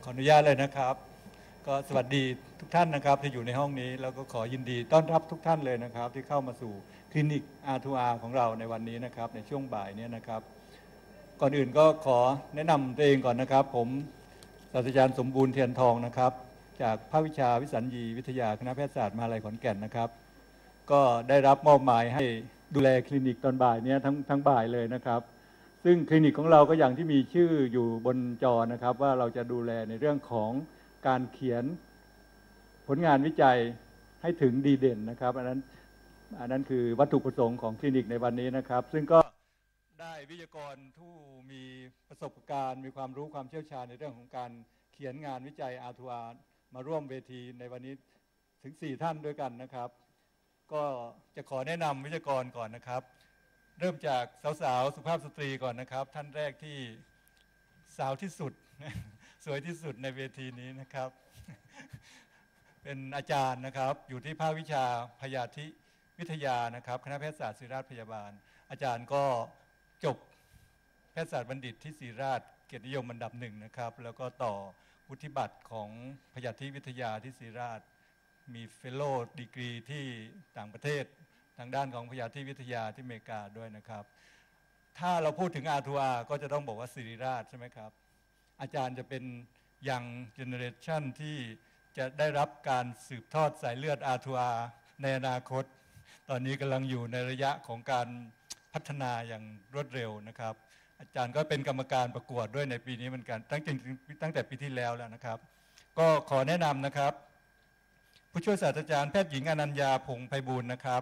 ออนุญาตเลยนะครับก็สวัสดีทุกท่านนะครับที่อยู่ในห้องนี้แล้วก็ขอยินดีต้อนรับทุกท่านเลยนะครับที่เข้ามาสู่คลินิก R2R ของเราในวันนี้นะครับในช่วงบ่ายนี้นะครับก่อนอื่นก็ขอแนะนำตัวเองก่อนนะครับผมศาสตราจารย์สมบูรณ์เทียนทองนะครับจากภาควิชาวิสัญญีวิทยาคณะแพทยศาสตร์มหาวิทยาลัยขอนแก่นนะครับก็ได้รับมอบหมายให้ดูแลคลินิกตอนบ่ายนี้ทั้งบ่ายเลยนะครับซึ่งคลินิกของเราก็อย่างที่มีชื่ออยู่บนจอนะครับว่าเราจะดูแลในเรื่องของการเขียนผลงานวิจัยให้ถึงดีเด่นนะครับอันนั้นคือวัตถุประสงค์ของคลินิกในวันนี้นะครับซึ่งก็ได้วิทยากรผู้มีประสบการณ์มีความรู้ความเชี่ยวชาญในเรื่องของการเขียนงานวิจัย R2R มาร่วมเวทีในวันนี้ถึง4ท่านด้วยกันนะครับก็จะขอแนะนำวิทยากรก่อนนะครับเริ่มจากสาวๆสุภาพสตรีก่อนนะครับท่านแรกที่สาวที่สุดสวยที่สุดในเวทีนี้นะครับเป็นอาจารย์นะครับอยู่ที่ภาควิชาพยาธิวิทยานะครับคณะแพทยศาสตร์ศิริราชพยาบาลอาจารย์ก็จบแพทยศาสตร์บัณฑิตที่ศิริราชเกียรตินิยมอันดับ1นะครับแล้วก็ต่อวุฒิบัตรของพยาธิวิทยาที่ศิริราชมีเฟลโลดีกรีที่ต่างประเทศทางด้านของพยาธิวิทยาที่อเมริกาด้วยนะครับถ้าเราพูดถึง R2R ก็จะต้องบอกว่าศิริราชใช่ไหมครับอาจารย์จะเป็นยังเจเนอเรชันที่จะได้รับการสืบทอดสายเลือด R2R ในอนาคตตอนนี้กำลังอยู่ในระยะของการพัฒนาอย่างรวดเร็วนะครับอาจารย์ก็เป็นกรรมการประกวดด้วยในปีนี้เหมือนกันตั้งแต่ปีที่แล้วนะครับก็ขอแนะนำนะครับผู้ช่วยศาสตราจารย์แพทย์หญิงอนัญญาพงษ์ไพบูลย์นะครับ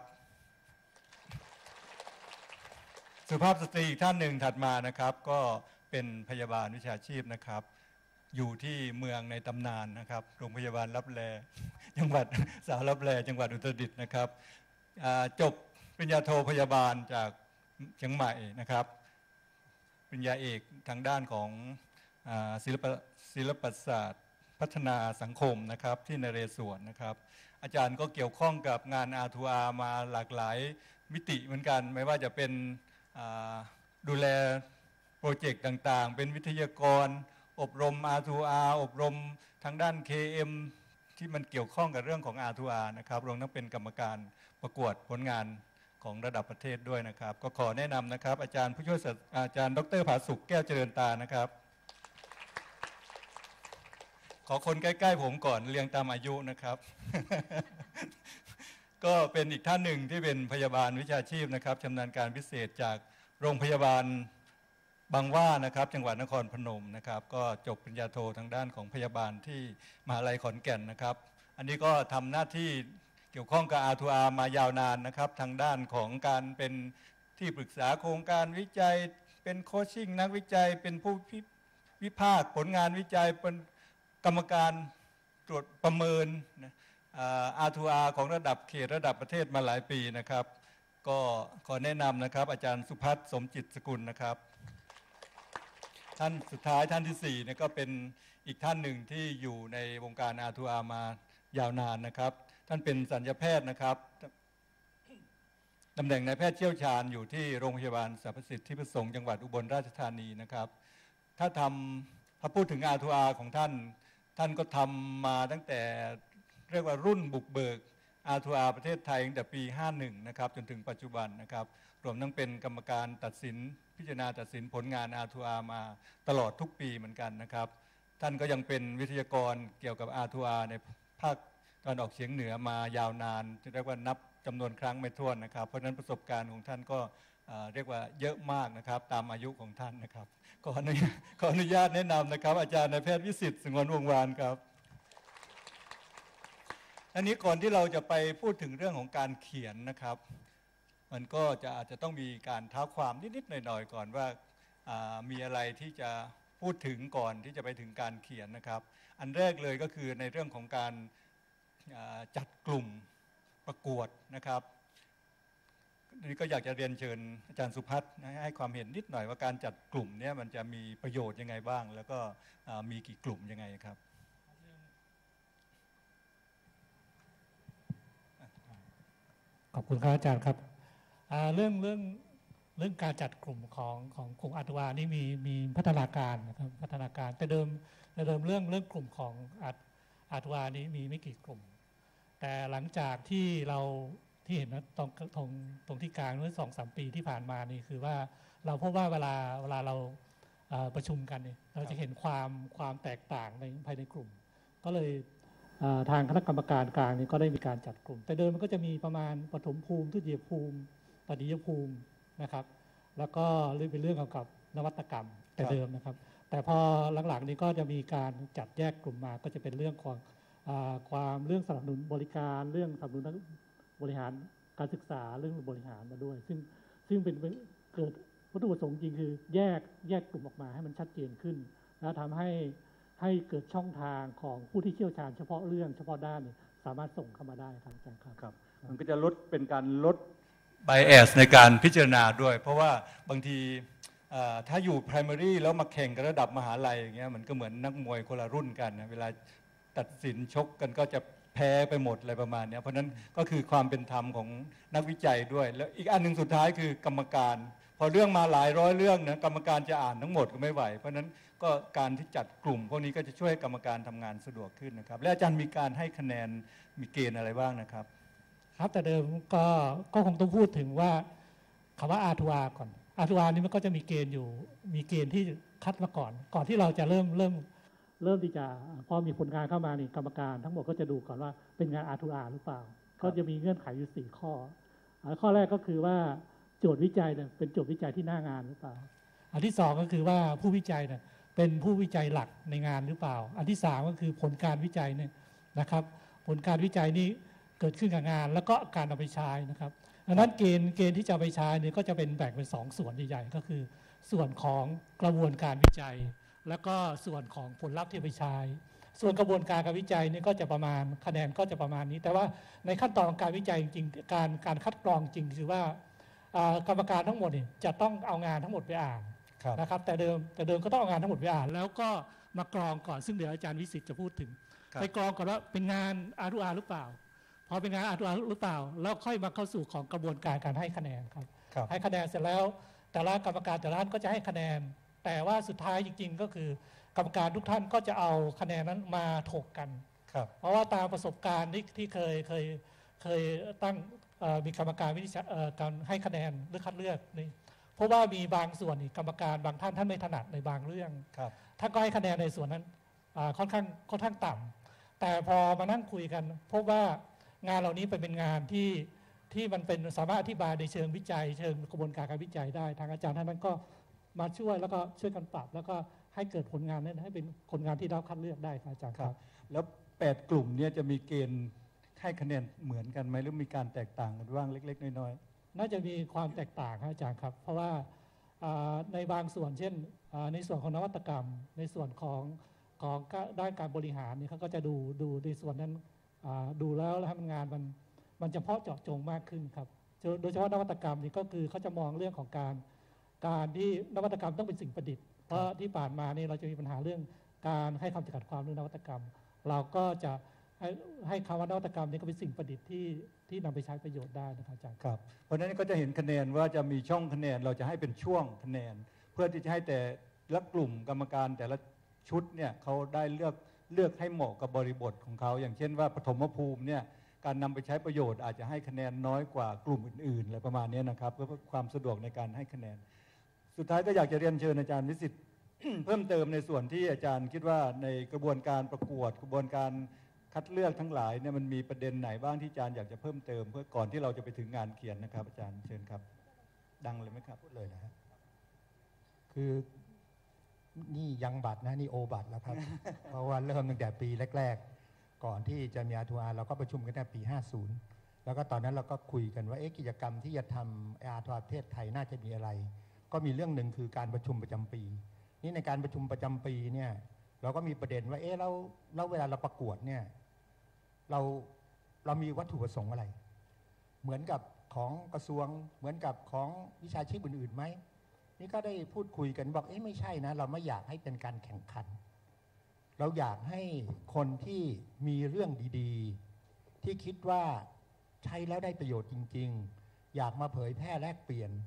สุภาพสตรีอีกท่านหนึ่งถัดมานะครับก็เป็นพยาบาลวิชาชีพนะครับอยู่ที่เมืองในตำนานนะครับโรงพยาบาลลับแลจังหวัดสาวลับแลจังหวัดอุตรดิตถ์นะครับจบปริญญาโทพยาบาลจากเชียงใหม่นะครับปริญญาเอกทางด้านของศิลปศาสตร์พัฒนาสังคมนะครับที่นเรศวรนะครับอาจารย์ก็เกี่ยวข้องกับงาน R2R มาหลากหลายมิติเหมือนกันไม่ว่าจะเป็นดูแลโปรเจกต์ต่างๆเป็นวิทยากรอบรม R2R อบรมทางด้าน KM ที่มันเกี่ยวข้องกับเรื่องของ R2R นะครับรวมทั้งเป็นกรรมการประกวดผลงานของระดับประเทศด้วยนะครับก็ขอแนะนำนะครับอาจารย์ผู้ช่วยศาสตราจารย์ดร.ผาสุกแก้วเจริญตานะครับขอคนใกล้ๆผมก่อนเรียงตามอายุนะครับก็เป็นอีกท่านหนึ่งที่เป็นพยาบาลวิชาชีพนะครับชำนาญการพิเศษจากโรงพยาบาลบางหว่านะครับจังหวัดนครพนมนะครับก็จบปริญญาโททางด้านของพยาบาลที่มหาวิทยาลัยขอนแก่นนะครับอันนี้ก็ทำหน้าที่เกี่ยวข้องกับ R2R มายาวนานนะครับทางด้านของการเป็นที่ปรึกษาโครงการวิจัยเป็นโคชชิ่งนักวิจัยเป็นผู้วิพากษ์ผลงานวิจัยเป็นกรรมการตรวจประเมินR2R ของระดับเขตระดับประเทศมาหลายปีนะครับก็ขอแนะนำนะครับอาจารย์สุพัฒน์สมจิตสกุลนะครับท่านสุดท้ายท่านที่4เนี่ยก็เป็นอีกท่านหนึ่งที่อยู่ในวงการ R2R มายาวนานนะครับท่านเป็นศัลยแพทย์นะครับตำแหน่งนายแพทย์เชี่ยวชาญอยู่ที่โรงพยาบาลสรรพสิทธิประสงค์จังหวัดอุบลราชธานีนะครับถ้าพูดถึง R2R ของท่านก็ทำมาตั้งแต่เรียกว่ารุ่นบุกเบิก R2R ประเทศไทยตั้งแต่ปี51นะครับจนถึงปัจจุบันนะครับรวมทั้งเป็นกรรมการตัดสินพิจารณาตัดสินผลงาน R2R มาตลอดทุกปีเหมือนกันนะครับท่านก็ยังเป็นวิทยากรเกี่ยวกับ R2R ในภาคตะวันออกเฉียงเหนือมายาวนานเรียกว่านับจำนวนครั้งไม่ถ้วนนะครับเพราะฉะนั้นประสบการณ์ของท่านก็เรียกว่าเยอะมากนะครับตามอายุของท่านนะครับขออนุญาตแนะนำนะครับอาจารย์นายแพทย์วิสิทธิ์สงวนวงศ์วานครับอันนี้ก่อนที่เราจะไปพูดถึงเรื่องของการเขียนนะครับมันก็อาจจะต้องมีการเท้าความนิดๆหน่อยๆก่อนว่ามีอะไรที่จะพูดถึงก่อนที่จะไปถึงการเขียนนะครับอันแรกเลยก็คือในเรื่องของการจัดกลุ่มประกวดนะครับนี่ก็อยากจะเรียนเชิญอาจารย์สุพัฒน์ให้ความเห็นนิดหน่อยว่าการจัดกลุ่มนี้มันจะมีประโยชน์ยังไงบ้างแล้วก็มีกี่กลุ่มยังไงครับขอบคุณครับอาจารย์ครับเรื่องเรื่องการจัดกลุ่มของกลุ่มอาร์ตวานี่มีพัฒนาการนะครับพัฒนาการแต่เดิมเรื่องกลุ่มของอาร์ตวานี้มีไม่กี่กลุ่มแต่หลังจากที่เราที่เห็นนะตรงที่กลางเมื่อ2-3 ปีที่ผ่านมานี่คือว่าเราพบว่าเวลาเราประชุมกันเนี่ยเราจะเห็นความแตกต่างในภายในกลุ่มก็เลยทางคณะกรรมการกลางนี่ก็ได้มีการจัดกลุ่มแต่เดิมมันก็จะมีประมาณปฐมภูมิทุติยภูมิตติยภูมินะครับแล้วก็เป็นเรื่องเกี่ยวกับนวัตกรรมแต่เดิมนะครับแต่พอหลังๆนี้ก็จะมีการจัดแยกกลุ่มมาก็จะเป็นเรื่องของความเรื่องสนับสนุนบริการเรื่องสนับสนุนบริหารการศึกษาเรื่องบริหารมาด้วยซึ่งเป็นเกิดวัตถุประสงค์จริงคือแยกกลุ่มออกมาให้มันชัดเจนขึ้นแล้วทำให้เกิดช่องทางของผู้ที่เชี่ยวชาญเฉพาะเรื่องเฉพาะด้านสามารถส่งเข้ามาได้ครับอาจารย์ครับมันก็จะเป็นการลด bias ในการพิจารณาด้วยเพราะว่าบางทีถ้าอยู่ primary แล้วมาแข่งกันระดับมหาลัยอย่างเงี้ยมันก็เหมือนนักมวยคนละรุ่นกันนะเวลาตัดสินชกกันก็จะแพ้ไปหมดอะไรประมาณนี้เพราะนั้นก็คือความเป็นธรรมของนักวิจัยด้วยแล้วอีกอันหนึ่งสุดท้ายคือกรรมการพอเรื่องมาหลายร้อยเรื่องนะกรรมการจะอ่านทั้งหมดก็ไม่ไหวเพราะนั้นก็การที่จัดกลุ่มพวกนี้ก็จะช่วยกรรมการทำงานสะดวกขึ้นนะครับและอาจารย์มีการให้คะแนนมีเกณฑ์อะไรบ้างนะครับครับแต่เดิมก็คงต้องพูดถึงว่าคำว่าอาทัวก่อนอาทัวนี่มันก็จะมีเกณฑ์อยู่มีเกณฑ์ที่คัดมาก่อนที่เราจะเริ่มที่จะพอมีผลงานเข้ามานี่กรรมการทั้งหมดก็จะดูก่อนว่าเป็นงานอาทัวหรือเปล่าก็จะมีเงื่อนไขอยู่4 ข้อข้อแรกก็คือว่าโจทย์วิจัยเนี่ยเป็นโจทย์วิจัยที่หน้างานหรือเปล่าอันที่2ก็คือว่าผู้วิจัยเนี่ยเป็นผู้วิจัยหลักในงานหรือเปล่าอันที่3ก็คือผลการวิจัยเนี่ยนะครับผลการวิจัยนี้เกิดขึ้นกับงานแล้วก็การเอาไปใช้นะครับดังนั้นเกณฑ์ที่จะไปใช้เนี่ยก็จะเป็นแบ่งเป็น2 ส่วนใหญ่ๆก็คือส่วนของกระบวนการวิจัยแล้วก็ส่วนของผลลัพธ์ที่ไปใช้ส่วนกระบวนการวิจัยนี่ก็จะประมาณคะแนนก็จะประมาณนี้แต่ว่าในขั้นตอนของการวิจัยจริงๆการคัดกรองจริงคือว่ากรรมการทั้งหมดนี่จะต้องเอางานทั้งหมดไปอ่านนะครับแต่เดิมก็ต้องเอางานทั้งหมดไปอ่านแล้วก็มากรองก่อนซึ่งเดี๋ยวอาจารย์วิสิทธิ์จะพูดถึงไปกรองก่อนว่าเป็นงานอารุอาหรือเปล่าพอเป็นงานอารุอาหรือเปล่าแล้วค่อยมาเข้าสู่ของกระบวนการให้คะแนนครับให้คะแนนเสร็จแล้วแต่ละกรรมการแต่ละท่านก็จะให้คะแนนแต่ว่าสุดท้ายจริงๆก็คือกรรมการทุกท่านก็จะเอาคะแนนนั้นมาถกกันเพราะว่าตามประสบการณ์ที่เคยตั้งมีกรรมการวินิจฉัยการให้คะแนนหรือคัดเลือกนี่เพราะว่ามีบางส่วนกรรมการบางท่านไม่ถนัดในบางเรื่องท่านก็ให้คะแนนในส่วนนั้นค่อนข้างต่ำแต่พอมานั่งคุยกันพบว่างานเหล่านี้เป็นงานที่มันเป็นสามารถอธิบายในเชิงวิจัยเชิงกระบวนการวิจัยได้ทางอาจารย์ท่านนั้นก็มาช่วยแล้วก็ช่วยกันปรับแล้วก็ให้เกิดผลงานนั้นให้เป็นผลงานที่เราคัดเลือกได้ครับอาจารย์ครับแล้ว8 กลุ่มนี้จะมีเกณฑ์ให้คะแนนเหมือนกันไหมหรือมีการแตกต่างกันบ้างเล็กๆน้อยๆน่าจะมีความแตกต่างครับอาจารย์ครับเพราะว่าในบางส่วนเช่นในส่วนของนวัตกรรมในส่วนของด้านการบริหารนี่เขาก็จะดูในส่วนนั้นดูแล้วทำงานมันเฉพาะเจาะจงมากขึ้นครับโดยเฉพาะนวัตกรรมนี่ก็คือเขาจะมองเรื่องของการที่นวัตกรรมต้องเป็นสิ่งประดิษฐ์เพราะที่ผ่านมานี่เราจะมีปัญหาเรื่องการให้คำจำกัดความเรื่องนวัตกรรมเราก็จะให้คำว่านวัตกรรมนี้ก็เป็นสิ่งประดิษฐ์ที่นำไปใช้ประโยชน์ได้นะครับอาจารย์ครับเพราะฉะนั้นก็จะเห็นคะแนนว่าจะมีช่องคะแนนเราจะให้เป็นช่วงคะแนนเพื่อที่จะให้แต่ละกลุ่มกรรมการแต่ละชุดเนี่ยเขาได้เลือกให้เหมาะกับบริบทของเขาอย่างเช่นว่าปฐมภูมิเนี่ยการนำไปใช้ประโยชน์อาจจะให้คะแนนน้อยกว่ากลุ่มอื่นๆอะไรประมาณนี้นะครับเพื่อความสะดวกในการให้คะแนนสุดท้ายก็อยากจะเรียนเชิญอาจารย์วิสิทธิ์ เพิ่มเติมในส่วนที่อาจารย์คิดว่าในกระบวนการประกวดกระบวนการคัดเลือกทั้งหลายเนี่ยมันมีประเด็นไหนบ้างที่อาจารย์อยากจะเพิ่มเติมเพื่อก่อนที่เราจะไปถึงงานเขียนนะครับอาจารย์เชิญครับดังเลยไหมครับพูดเลยนะฮะคือนี่ยังบัตรนะนี่โอบัตรแล้วครับ เพราะว่าเริ่มตั้งแต่ปีแรกๆก่อนที่จะมีอาทัวร์เราก็ประชุมกันตั้งปี50แล้วก็ตอนนั้นเราก็คุยกันว่ากิจกรรมที่จะทำอาทัวร์ประเทศไทยน่าจะมีอะไรก็มีเรื่องหนึ่งคือการประชุมประจำปีนี่ในการประชุมประจำปีเนี่ยเราก็มีประเด็นว่าแล้วเวลาเราประกวดเนี่ยเรามีวัตถุประสงค์อะไรเหมือนกับของกระทรวงเหมือนกับของวิชาชีพอื่นๆไหมนี่ก็ได้พูดคุยกันบอกไม่ใช่นะเราไม่อยากให้เป็นการแข่งขันเราอยากให้คนที่มีเรื่องดีๆที่คิดว่าใช้แล้วได้ประโยชน์จริงๆอยากมาเผยแพร่แลกเปลี่ยน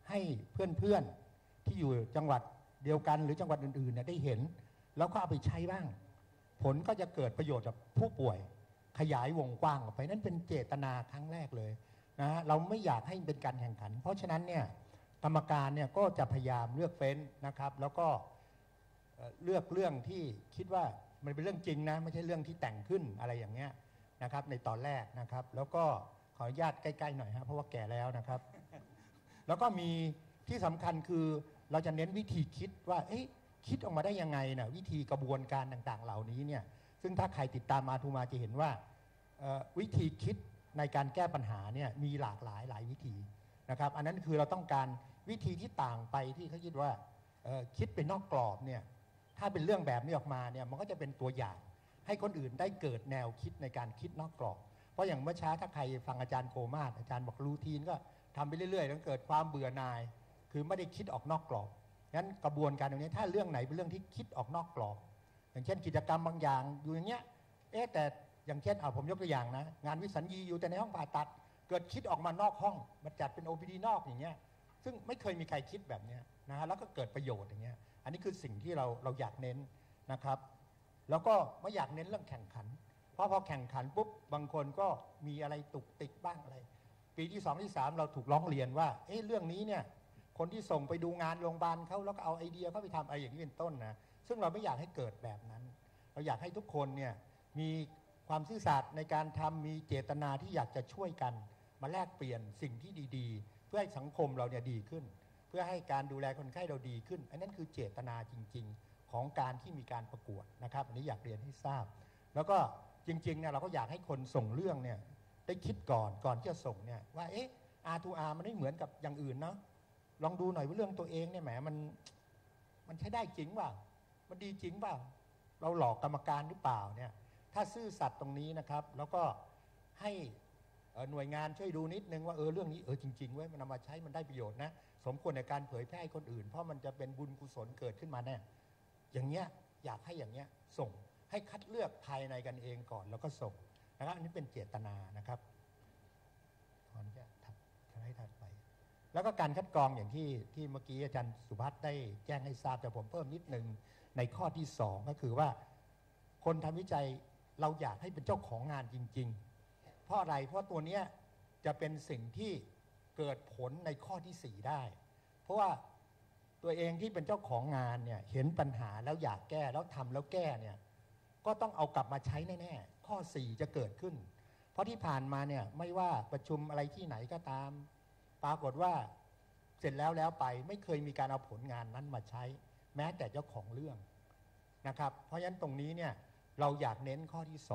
ให้เพื่อนๆที่อยู่จังหวัดเดียวกันหรือจังหวัดอื่นๆเนี่ยได้เห็นแล้วก็เอาไปใช้บ้างผลก็จะเกิดประโยชน์กับผู้ป่วยขยายวงกว้างออกไปนั่นเป็นเจตนาครั้งแรกเลยนะฮะเราไม่อยากให้เป็นการแข่งขันเพราะฉะนั้นเนี่ยกรรมการเนี่ยก็จะพยายามเลือกเฟ้นนะครับแล้วก็เลือกเรื่องที่คิดว่ามันเป็นเรื่องจริงนะไม่ใช่เรื่องที่แต่งขึ้นอะไรอย่างเงี้ยนะครับในตอนแรกนะครับแล้วก็ขออนุญาตใกล้ๆหน่อยฮะเพราะว่าแก่แล้วนะครับแล้วก็มีที่สำคัญคือเราจะเน้นวิธีคิดว่าคิดออกมาได้ยังไงนะวิธีกระบวนการต่างๆเหล่านี้เนี่ยซึ่งถ้าใครติดตามอาทูมาจะเห็นว่าวิธีคิดในการแก้ปัญหาเนี่ยมีหลากหลายวิธีนะครับอันนั้นคือเราต้องการวิธีที่ต่างไปที่เขาคิดว่าคิดเป็นนอกกรอบเนี่ยถ้าเป็นเรื่องแบบนี้ออกมาเนี่ยมันก็จะเป็นตัวอย่างให้คนอื่นได้เกิดแนวคิดในการคิดนอกกรอบเพราะอย่างเมื่อเช้าถ้าใครฟังอาจารย์โคมาศอาจารย์บอกรูทีนก็ทำไปเรื่อยๆแล้วเกิดความเบื่อหน่ายคือไม่ได้คิดออกนอกกรอบงั้นกระบวนการตรงนี้ถ้าเรื่องไหนเป็นเรื่องที่คิดออกนอกกรอบอย่างเช่นกิจกรรมบางอย่างอยู่อย่างเงี้ยแต่อย่างเช่นผมยกตัวอย่างนะงานวิสัญญีอยู่แต่ในห้องผ่าตัดเกิดคิดออกมานอกห้องมาจัดเป็น OPD นอกอย่างเงี้ยซึ่งไม่เคยมีใครคิดแบบนี้นะฮะแล้วก็เกิดประโยชน์อย่างเงี้ยอันนี้คือสิ่งที่เราอยากเน้นนะครับแล้วก็ไม่อยากเน้นเรื่องแข่งขันเพราะพอแข่งขันปุ๊บบางคนก็มีอะไรตุกติกบ้างอะไรปีที่2ที่3เราถูกร้องเรียนว่าเรื่องนี้เนี่ยคนที่ส่งไปดูงานโรงพยาบาลเขาแล้วก็เอาไอเดียเขาไปทำอะไรอย่างนี้เป็นต้นนะซึ่งเราไม่อยากให้เกิดแบบนั้นเราอยากให้ทุกคนเนี่ยมีความซื่อสัตย์ในการทำมีเจตนาที่อยากจะช่วยกันมาแลกเปลี่ยนสิ่งที่ดีๆเพื่อให้สังคมเราเนี่ยดีขึ้นเพื่อให้การดูแลคนไข้เราดีขึ้นอันนั้นคือเจตนาจริงๆของการที่มีการประกวดนะครับอันนี้อยากเรียนให้ทราบแล้วก็จริงๆเนี่ยเราก็อยากให้คนส่งเรื่องเนี่ยได้คิดก่อนที่จะส่งเนี่ยว่าR2R มันไม่เหมือนกับอย่างอื่นเนาะลองดูหน่อยว่าเรื่องตัวเองเนี่ยแหมมันใช้ได้จริงเปล่ามันดีจริงเปล่าเราหลอกกรรมการหรือเปล่าเนี่ยถ้าซื่อสัตย์ตรงนี้นะครับแล้วก็ให้หน่วยงานช่วยดูนิดนึงว่าเรื่องนี้จริงๆเว้ยมันนำมาใช้มันได้ประโยชน์นะสมควรในการเผยแพร่ให้คนอื่นเพราะมันจะเป็นบุญกุศลเกิดขึ้นมาแน่อย่างเงี้ยอยากให้อย่างเงี้ยส่งให้คัดเลือกภายในกันเองก่อนแล้วก็ส่งนะครับอันนี้เป็นเจตนานะครับขออนุญาตถัดไปแล้วก็การคัดกรองอย่างที่เมื่อกี้อาจารย์สุภัทรได้แจ้งให้ทราบแต่ผมเพิ่มนิดนึงในข้อที่2ก็คือว่าคนทำวิจัยเราอยากให้เป็นเจ้าของงานจริงๆเพราะอะไรเพราะตัวนี้จะเป็นสิ่งที่เกิดผลในข้อที่4ได้เพราะว่าตัวเองที่เป็นเจ้าของงานเนี่ยเห็นปัญหาแล้วอยากแก้แล้วทำแล้วแก้เนี่ยก็ต้องเอากลับมาใช้แน่ๆข้อ4จะเกิดขึ้นเพราะที่ผ่านมาเนี่ยไม่ว่าประชุมอะไรที่ไหนก็ตามปรากฏว่าเสร็จแล้วไปไม่เคยมีการเอาผลงานนั้นมาใช้แม้แต่เจ้าของเรื่องนะครับเพราะฉะนั้นตรงนี้เนี่ยเราอยากเน้นข้อที่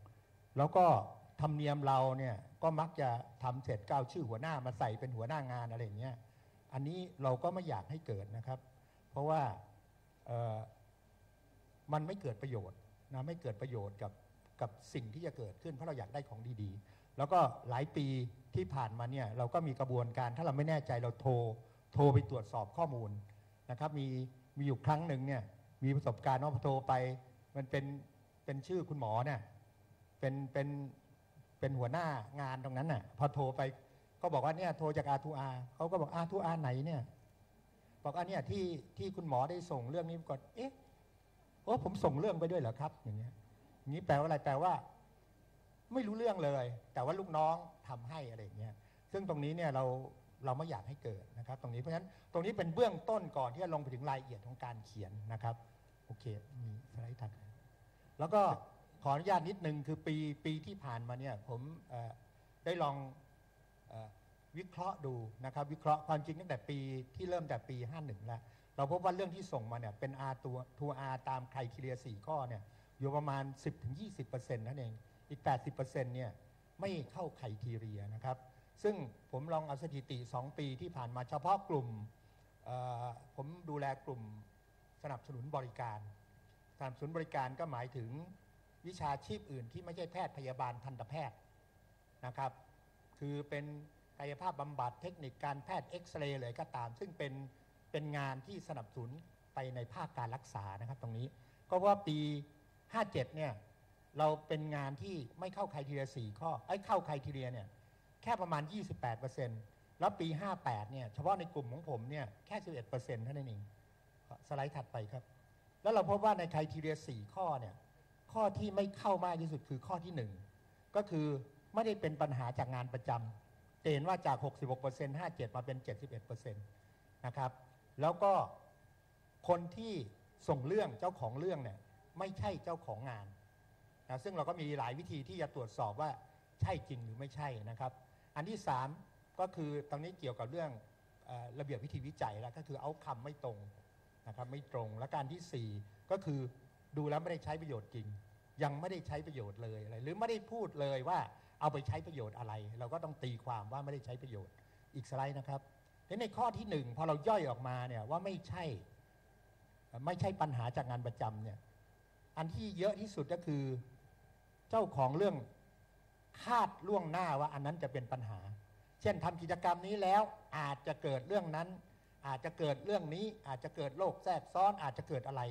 2แล้วก็ธรรมเนียมเราเนี่ยก็มักจะทำเสร็จก้าวชื่อหัวหน้ามาใส่เป็นหัวหน้างานอะไรอย่างเงี้ยอันนี้เราก็ไม่อยากให้เกิดนะครับเพราะว่ามันไม่เกิดประโยชน์นะไม่เกิดประโยชน์กับสิ่งที่จะเกิดขึ้นเพราะเราอยากได้ของดีๆแล้วก็หลายปีที่ผ่านมาเนี่ยเราก็มีกระบวนการถ้าเราไม่แน่ใจเราโทรไปตรวจสอบข้อมูลนะครับมีอยู่ครั้งหนึ่งเนี่ยมีประสบการณ์ว่าพอโทรไปมันเป็นชื่อคุณหมอเนี่ยเป็นหัวหน้างานตรงนั้นน่ะพอโทรไปก็บอกว่าเนี่ยโทรจาก R2R เขาก็บอก R2R ไหนเนี่ยบอกเนี่ยที่คุณหมอได้ส่งเรื่องนี้ก่อนผมส่งเรื่องไปด้วยเหรอครับอย่างเงี้ยนี้แปลว่าอะไรแปลว่าไม่รู้เรื่องเลยแต่ว่าลูกน้องทำให้อะไรอย่างเงี้ยซึ่งตรงนี้เนี่ยเราไม่อยากให้เกิดนะครับตรงนี้เพราะฉะนั้นตรงนี้เป็นเบื้องต้นก่อนที่จะลงไปถึงรายละเอียดของการเขียนนะครับโอเคมีสไลด์ถัดแล้วก็ขออนุญาตนิดนึงคือปีที่ผ่านมาเนี่ยผมได้ลองวิเคราะห์ดูนะครับวิเคราะห์ความจริงตั้งแต่ปีที่เริ่มแต่ปี51แล้วเราพบว่าเรื่องที่ส่งมาเนี่ยเป็น R2R ตามไครทีเรีย4ข้อเนี่ยอยู่ประมาณ 10-20% นั่นเองอีก 80% เนี่ยไม่เข้าไครทีเรียนะครับซึ่งผมลองเอาสถิติ2ปีที่ผ่านมาเฉพาะกลุ่มผมดูแลกลุ่มสนับสนุนบริการสนับสนุนบริการก็หมายถึงวิชาชีพอื่นที่ไม่ใช่แพทย์พยาบาลทันตแพทย์นะครับคือเป็นกายภาพบำบัดเทคนิคการแพทย์เอ็กซเรย์เลยก็ตามซึ่งเป็นงานที่สนับสนุนไปในภาคการรักษานะครับตรงนี้ก็ว่าปี57เนี่ยเราเป็นงานที่ไม่เข้าไครทีเรีย4ข้อเข้าไครทีเรียเนี่ยแค่ประมาณ 28% แล้วปี 58 เนี่ยเฉพาะในกลุ่มของผมเนี่ยแค่ 11% เท่านั้นเองสไลด์ถัดไปครับแล้วเราพบว่าในไครทีเรีย 4 ข้อเนี่ยข้อที่ไม่เข้ามากที่สุดคือข้อที่ 1 ก็คือไม่ได้เป็นปัญหาจากงานประจำเห็นว่าจาก 66% 57 มาเป็น 71% นะครับแล้วก็คนที่ส่งเรื่องเจ้าของเรื่องเนี่ยไม่ใช่เจ้าของงานนะซึ่งเราก็มีหลายวิธีที่จะตรวจสอบว่าใช่จริงหรือไม่ใช่นะครับอันที่ 3 ก็คือตรงนี้เกี่ยวกับเรื่องระเบียบวิธีวิจัยแล้วก็คือเอาคำไม่ตรงนะครับไม่ตรงและการที่ 4 ก็คือดูแล้วไม่ได้ใช้ประโยชน์จริงยังไม่ได้ใช้ประโยชน์เลยอะไรหรือไม่ได้พูดเลยว่าเอาไปใช้ประโยชน์อะไรเราก็ต้องตีความว่าไม่ได้ใช้ประโยชน์อีกสไลด์นะครับในข้อที่ 1พอเราย่อยออกมาเนี่ยว่าไม่ใช่ปัญหาจากงานประจำเนี่ยอันที่เยอะที่สุดก็คือเจ้าของเรื่องคาดล่วงหน้าว่าอันนั้นจะเป็นปัญหาเช่นทำกิจกรรมนี้แล้วอาจจะเกิดเรื่องนั้นอาจจะเกิดเรื่องนี้อาจจะเกิดโรคแทรกซ้อนอาจจะเกิดอะไร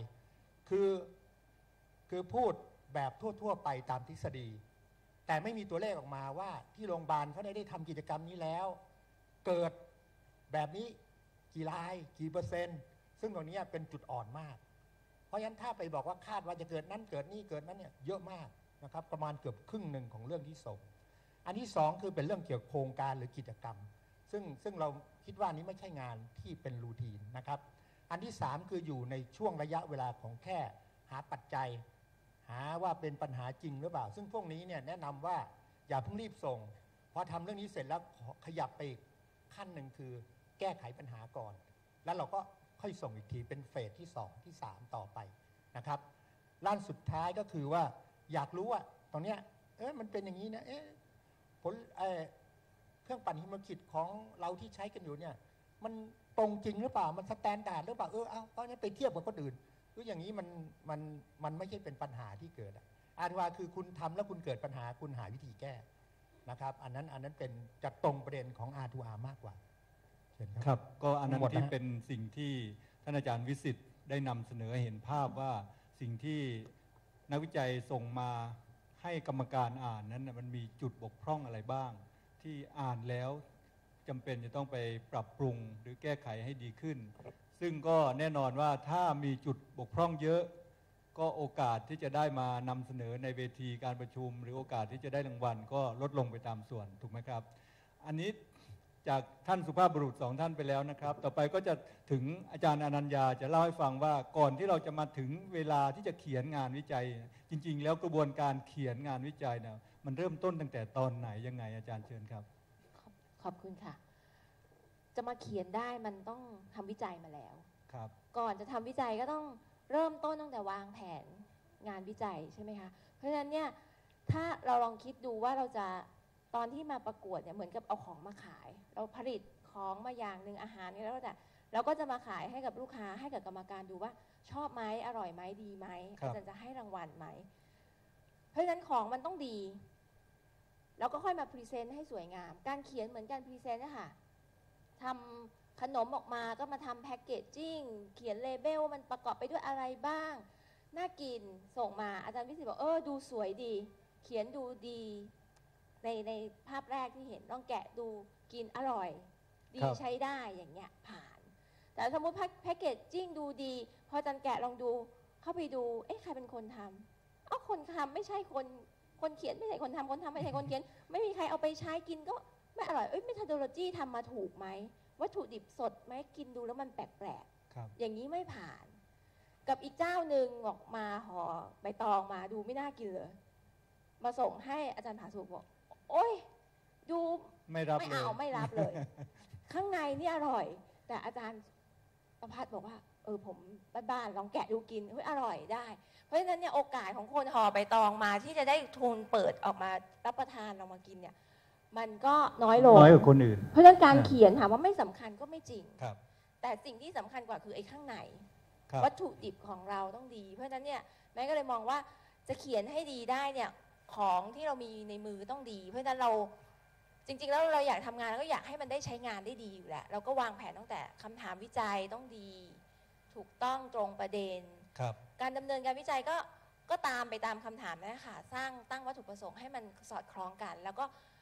คือพูดแบบทั่วๆไปตามทฤษฎีแต่ไม่มีตัวเลขออกมาว่าที่โรงพยาบาลเขาได้ทำกิจกรรมนี้แล้วเกิดแบบนี้กี่รายกี่เปอร์เซ็นต์ซึ่งตรงนี้เป็นจุดอ่อนมากเพราะฉะนั้นถ้าไปบอกว่าคาดว่าจะเกิดนั้นเกิดนี้เกิดนั้นเนี่ยเยอะมากนะครับประมาณเกือบครึ่งหนึ่งของเรื่องที่ส่งอันที่ 2คือเป็นเรื่องเกี่ยวกับโครงการหรือกิจกรรมซึ่งเราคิดว่านี้ไม่ใช่งานที่เป็นรูทีนนะครับอันที่ 3คืออยู่ในช่วงระยะเวลาของแค่หาปัจจัยหาว่าเป็นปัญหาจริงหรือเปล่าซึ่งพวกนี้เนี่ยแนะนำว่าอย่าเพิ่งรีบส่งพอทำเรื่องนี้เสร็จแล้วขยับไปอีกขั้นหนึ่งคือแก้ไขปัญหาก่อนแล้วเราก็ค่อยส่งอีกทีเป็นเฟสที่2ที่3ต่อไปนะครับล้านสุดท้ายก็คือว่าอยากรู้ว่าตรงเนี้ยมันเป็นอย่างนี้นะผลเครื่องปั่นฮิโมคิดของเราที่ใช้กันอยู่เนี่ยมันตรงจริงหรือเปล่ามันสแตนดาร์ดหรือเปล่าเพราะนี้ไปเทียบกับคนอื่นอย่างนี้มันไม่ใช่เป็นปัญหาที่เกิดอันว่าคือคุณทำแล้วคุณเกิดปัญหาคุณหาวิธีแก้นะครับอันนั้นเป็นจะตรงประเด็นของ R2R มากกว่าครับก็อันนั้นที่เป็นสิ่งที่ท่านอาจารย์วิสิทธิ์ได้นำเสนอเห็นภาพว่าสิ่งที่นักวิจัยส่งมาให้กรรมการอ่านนั้นมันมีจุดบกพร่องอะไรบ้างที่อ่านแล้วจำเป็นจะต้องไปปรับปรุงหรือแก้ไขให้ดีขึ้นซึ่งก็แน่นอนว่าถ้ามีจุดบกพร่องเยอะก็โอกาสที่จะได้มานำเสนอในเวทีการประชุมหรือโอกาสที่จะได้รางวัลก็ลดลงไปตามส่วนถูกไหมครับอันนี้จากท่านสุภาพบุรุษ2ท่านไปแล้วนะครับต่อไปก็จะถึงอาจารย์อนัญญาจะเล่าให้ฟังว่าก่อนที่เราจะมาถึงเวลาที่จะเขียนงานวิจัยจริงๆแล้วกระบวนการเขียนงานวิจัยนะมันเริ่มต้นตั้งแต่ตอนไหนยังไงอาจารย์เชิญครับขอบคุณค่ะจะมาเขียนได้มันต้องทำวิจัยมาแล้วครับก่อนจะทำวิจัยก็ต้องเริ่มต้นตั้งแต่วางแผนงานวิจัยใช่ไหมคะเพราะฉะนั้นเนี่ยถ้าเราลองคิดดูว่าเราจะตอนที่มาประกวดเนี่ยเหมือนกับเอาของมาขายเราผลิตของมาอย่างหนึ่งอาหารนี่แล้วแต่เราก็จะมาขายให้กับลูกค้าให้กับกรรมการดูว่าชอบไหมอร่อยไหมดีไหมอาจารย์จะให้รางวัลไหมเพราะฉะนั้นของมันต้องดีแล้วก็ค่อยมาพรีเซนต์ให้สวยงามการเขียนเหมือนการพรีเซนต์นะคะทำขนมออกมาก็มาทำแพคเกจจิ้งเขียนเลเบลมันประกอบไปด้วยอะไรบ้างน่ากินส่งมาอาจารย์วิสิทธิ์บอกดูสวยดีเขียนดูดีในภาพแรกที่เห็นลองแกะดูกินอร่อยดีใช้ได้อย่างเงี้ยผ่านแต่สมมติแพคเกจจิ้งดูดีพออาจารย์แกะลองดูเข้าไปดูใครเป็นคนทำคนทำไม่ใช่คนเขียนไม่ใช่คนทำไม่ใช่คนเขียนไม่มีใครเอาไปใช้กินก็ไม่อร่อยเมทอดโลจีทำมาถูกไหมวัตถุดิบสดไหมกินดูแล้วมันแปลกๆอย่างนี้ไม่ผ่านกับอีกเจ้าหนึ่งออกมาห่อใบตองมาดูไม่น่ากินเลยมาส่งให้อาจารย์ผาสุกบอกโอ๊ยดูไม่รับเลย ข้างในนี่อร่อยแต่อาจารย์ประภัสบอกว่าผมบ้านๆลองแกะดูกินอร่อยได้เพราะฉะนั้นเนี่ยโอกาสของคนห่อใบตองมาที่จะได้ทุนเปิดออกมารับประทานออกมากินเนี่ยมันก็น้อยลงน้อยกว่าคนอื่นเพราะฉะนั้นการเขียนถามว่าไม่สำคัญก็ไม่จริงแต่สิ่งที่สำคัญกว่าคือไอ้ข้างในวัตถุดิบของเราต้องดีเพราะฉะนั้นเนี่ยแม่ก็เลยมองว่าจะเขียนให้ดีได้เนี่ยของที่เรามีในมือต้องดีเพราะฉะนั้นเราจริงๆแล้วเราอยากทำงานแล้วก็อยากให้มันได้ใช้งานได้ดีอยู่แหละเราก็วางแผนตั้งแต่คำถามวิจัยต้องดีถูกต้องตรงประเด็นการดำเนินการวิจัยก็ตามไปตามคำถามนะคะตั้งวัตถุประสงค์ให้มันสอดคล้องกันแล้วก็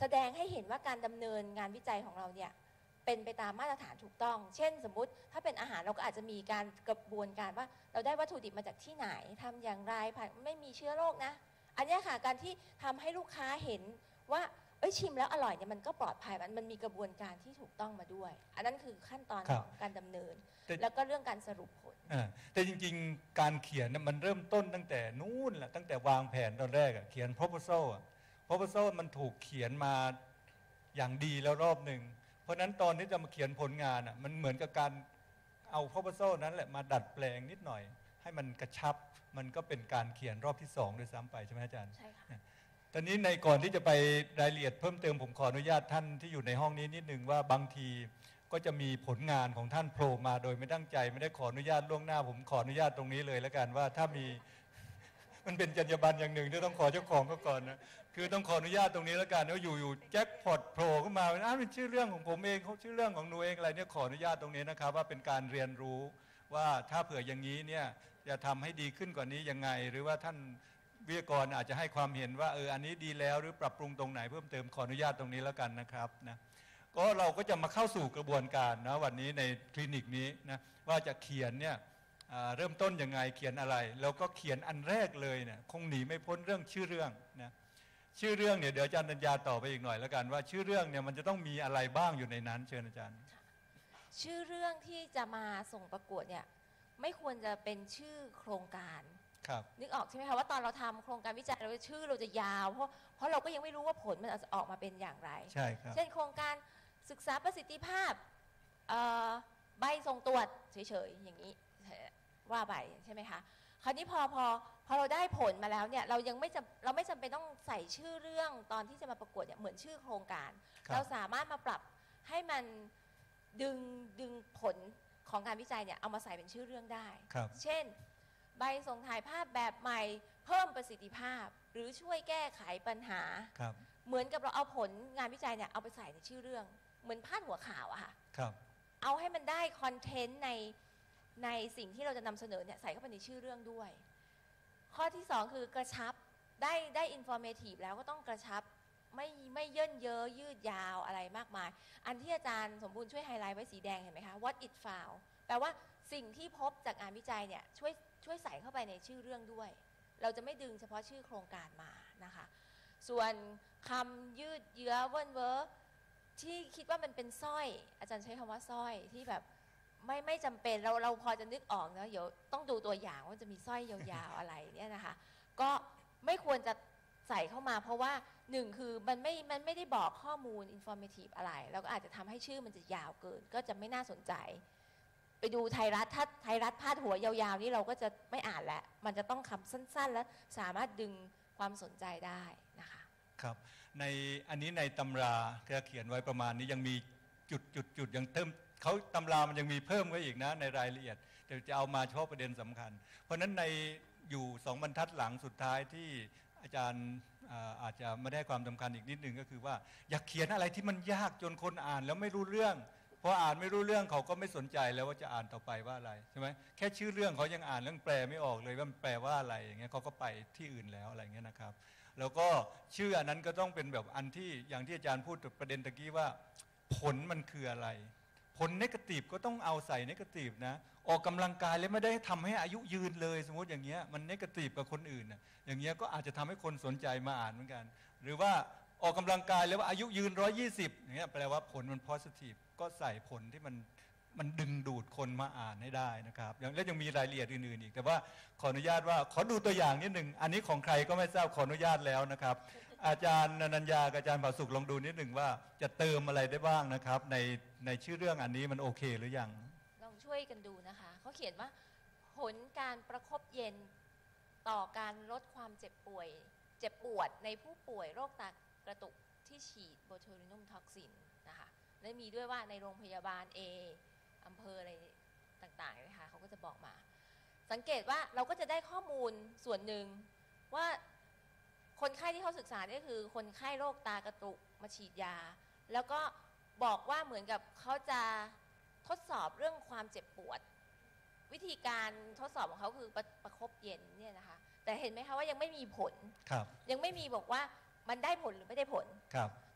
แสดงให้เห็นว่าการดำเนินงานวิจัยของเราเนี่ยเป็นไปตามมาตรฐานถูกต้อง เช่นสมมุติถ้าเป็นอาหารเราก็อาจจะมีการกระบวนการว่าเราได้วัตถุดิบมาจากที่ไหนทำอย่างไรผ่านไม่มีเชื้อโรคนะอันนี้ค่ะการที่ทำให้ลูกค้าเห็นว่าชิมแล้วอร่อยเนี่ยมันก็ปลอดภัยมันมีกระบวนการที่ถูกต้องมาด้วย อันนั้นคือขั้นตอนของการดำเนินแล้วก็เรื่องการสรุปผลแต่จริงๆการเขียนมันเริ่มต้นตั้งแต่นู้นแหละตั้งแต่วางแผนตอนแรกเขียน proposal proposal มันถูกเขียนมาอย่างดีแล้วรอบหนึ่งเพราะนั้นตอนที่จะมาเขียนผลงานมันเหมือนกับการเอา proposal นั้นแหละมาดัดแปลงนิดหน่อยให้มันกระชับมันก็เป็นการเขียนรอบที่2ด้วยซ้ำไปใช่ไหมอาจารย์ใช่ค่ะตอนนี้ในก่อนที่จะไปรายละเอียดเพิ่มเติมผมขออนุญาตท่านที่อยู่ในห้องนี้นิดนึงว่าบางทีก็จะมีผลงานของท่านโผล่มาโดยไม่ตั้งใจไม่ได้ขออนุญาตล่วงหน้าผมขออนุญาตตรงนี้เลยแล้วกันว่าถ้ามีมันเป็นจรรยาบรรณอย่างหนึ่งที่ต้องขอเจ้าของเขาก่อนนะคือต้องขออนุญาตตรงนี้แล้วกันว่าอยู่แจ็คพอตโผล่ขึ้นมาเป็นชื่อเรื่องของผมเองเขาชื่อเรื่องของหนูเองอะไรเนี่ยขออนุญาตตรงนี้นะครับว่าเป็นการเรียนรู้ว่าถ้าเผื่ออย่างนี้เนี่ยจะทำให้ดีขึ้นกว่านี้ยังไงหรือว่าท่านวิทยากรอาจจะให้ความเห็นว่าอันนี้ดีแล้วหรือปรับปรุงตรงไหนเพิ่มเติมขออนุญาตตรงนี้แล้วกันนะครับนะก็เราก็จะมาเข้าสู่กระบวนการนะวันนี้ในคลินิกนี้นะว่าจะเขียนเนี่ยเริ่มต้นยังไงเขียนอะไรแล้วก็เขียนอันแรกเลยเนี่ยคงหนีไม่พ้นเรื่องชื่อเรื่องนะชื่อเรื่องเนี่ยเดี๋ยวอาจารย์ดัญญาต่อไปอีกหน่อยแล้วกันว่าชื่อเรื่องเนี่ยมันจะต้องมีอะไรบ้างอยู่ในนั้นเชิญอาจารย์ชื่อเรื่องที่จะมาส่งประกวดเนี่ยไม่ควรจะเป็นชื่อโครงการนึกออกใช่ไหมคะว่าตอนเราทำโครงการวิจัยเราชื่อเราจะยาวเพราะเราก็ยังไม่รู้ว่าผลมันจะออกมาเป็นอย่างไรใช่ครับเช่นโครงการศึกษาประสิทธิภาพใบส่งตรวจเฉยๆอย่างนี้ว่าใบใช่ไหมคะคราวนี้พอเราได้ผลมาแล้วเนี่ยเราไม่จำเป็นต้องใส่ชื่อเรื่องตอนที่จะมาประกวดเนี่ยเหมือนชื่อโครงการเราสามารถมาปรับให้มันดึงผลของการวิจัยเนี่ยเอามาใส่เป็นชื่อเรื่องได้เช่นใบส่งถ่ายภาพแบบใหม่เพิ่มประสิทธิภาพหรือช่วยแก้ไขปัญหาเหมือนกับเราเอาผลงานวิจัยเนี่ยเอาไปใส่ในชื่อเรื่องเหมือนพาดหัวข่าวอะค่ะเอาให้มันได้คอนเทนต์ในสิ่งที่เราจะนำเสนอเนี่ยใส่เข้าไปในชื่อเรื่องด้วยข้อที่2คือกระชับได้อินฟอร์เมทีฟแล้วก็ต้องกระชับไม่เยินเย้อยืดยาวอะไรมากมายอันที่อาจารย์สมบูรณ์ช่วยไฮไลท์ไว้สีแดงเห็นไหมคะ what it found แปลว่าสิ่งที่พบจากงานวิจัยเนี่ยช่วยใส่เข้าไปในชื่อเรื่องด้วยเราจะไม่ดึงเฉพาะชื่อโครงการมานะคะส่วนคำยืดเยื้อเวิ้นเว้อที่คิดว่ามันเป็นสร้อยอาจารย์ใช้คำว่าสร้อยที่แบบไม่จำเป็นเราพอจะนึกออกนะเดี๋ยวต้องดูตัวอย่างว่าจะมีสร้อยยาวๆอะไรเนี่ยนะคะก็ไม่ควรจะใส่เข้ามาเพราะว่า1คือมันไม่ได้บอกข้อมูล informative อะไรแล้วก็อาจจะทำให้ชื่อมันจะยาวเกินก็จะไม่น่าสนใจไปดูไทยรัฐถ้าไทยรัฐพาดหัวยาวๆนี่เราก็จะไม่อ่านแล้วมันจะต้องคำสั้นๆและสามารถดึงความสนใจได้นะคะครับในอันนี้ในตำราเขียนไว้ประมาณนี้ยังมีจุดยังเติมเขาตำรามันยังมีเพิ่มไว้อีกนะในรายละเอียดเดี๋ยวจะเอามาเฉพาะประเด็นสำคัญเพราะฉะนั้นในอยู่2บรรทัดหลังสุดท้ายที่อาจารย์อาจจะไม่ได้ความสำคัญอีกนิดนึงก็คือว่าอยากเขียนอะไรที่มันยากจนคนอ่านแล้วไม่รู้เรื่องพออ่านไม่รู้เรื่องเขาก็ไม่สนใจแล้วว่าจะอ่านต่อไปว่าอะไรใช่ไหมแค่ชื่อเรื่องเขายังอ่านเรื่องแปลไม่ออกเลยว่ามันแปลว่าอะไรอย่างเงี้ยเขาก็ไปที่อื่นแล้วอะไรเงี้ยนะครับแล้วก็ชื่ออันนั้นก็ต้องเป็นแบบอันที่อย่างที่อาจารย์พูดประเด็นตะกี้ว่าผลมันคืออะไรผลเนกาทีฟก็ต้องเอาใส่เนกาทีฟนะออกกำลังกายแล้วไม่ได้ทำให้อายุยืนเลยสมมติอย่างเงี้ยมันเนกาทีฟกับคนอื่นนะอย่างเงี้ยก็อาจจะทำให้คนสนใจมาอ่านเหมือนกันหรือว่าออกกำลังกายแล้วว่าอายุยืน120อย่างเงี้ยแปลว่าผลมัน positive ก็ใส่ผลที่มันดึงดูดคนมาอ่านให้ได้นะครับแล้วยังมีรายละเอียดอื่นๆอีกแต่ว่าขออนุญาตว่าขอดูตัวอย่างนิดหนึ่งอันนี้ของใครก็ไม่ทราบขออนุญาตแล้วนะครับอาจารย์นัญญากับอาจารย์ผาสุกลองดูนิดหนึ่งว่าจะเติมอะไรได้บ้างนะครับในชื่อเรื่องอันนี้มันโอเคหรือยังลองช่วยกันดูนะคะเขาเขียนว่าผลการประคบเย็นต่อการลดความเจ็บปวดในผู้ป่วยโรคตากระตุกที่ฉีดโบทูลินัมท็อกซินนะคะและมีด้วยว่าในโรงพยาบาล A อำเภออะไรต่างๆนะคะเขาก็จะบอกมาสังเกตว่าเราก็จะได้ข้อมูลส่วนหนึ่งว่าคนไข้ที่เขาศึกษาเนี่ยคือคนไข้โรคตากระตุกมาฉีดยาแล้วก็บอกว่าเหมือนกับเขาจะทดสอบเรื่องความเจ็บปวดวิธีการทดสอบของเขาคือประคบเย็นเนี่ยนะคะแต่เห็นไหมคะว่ายังไม่มีผลยังไม่มีบอกว่ามันได้ผลหรือไม่ได้ผล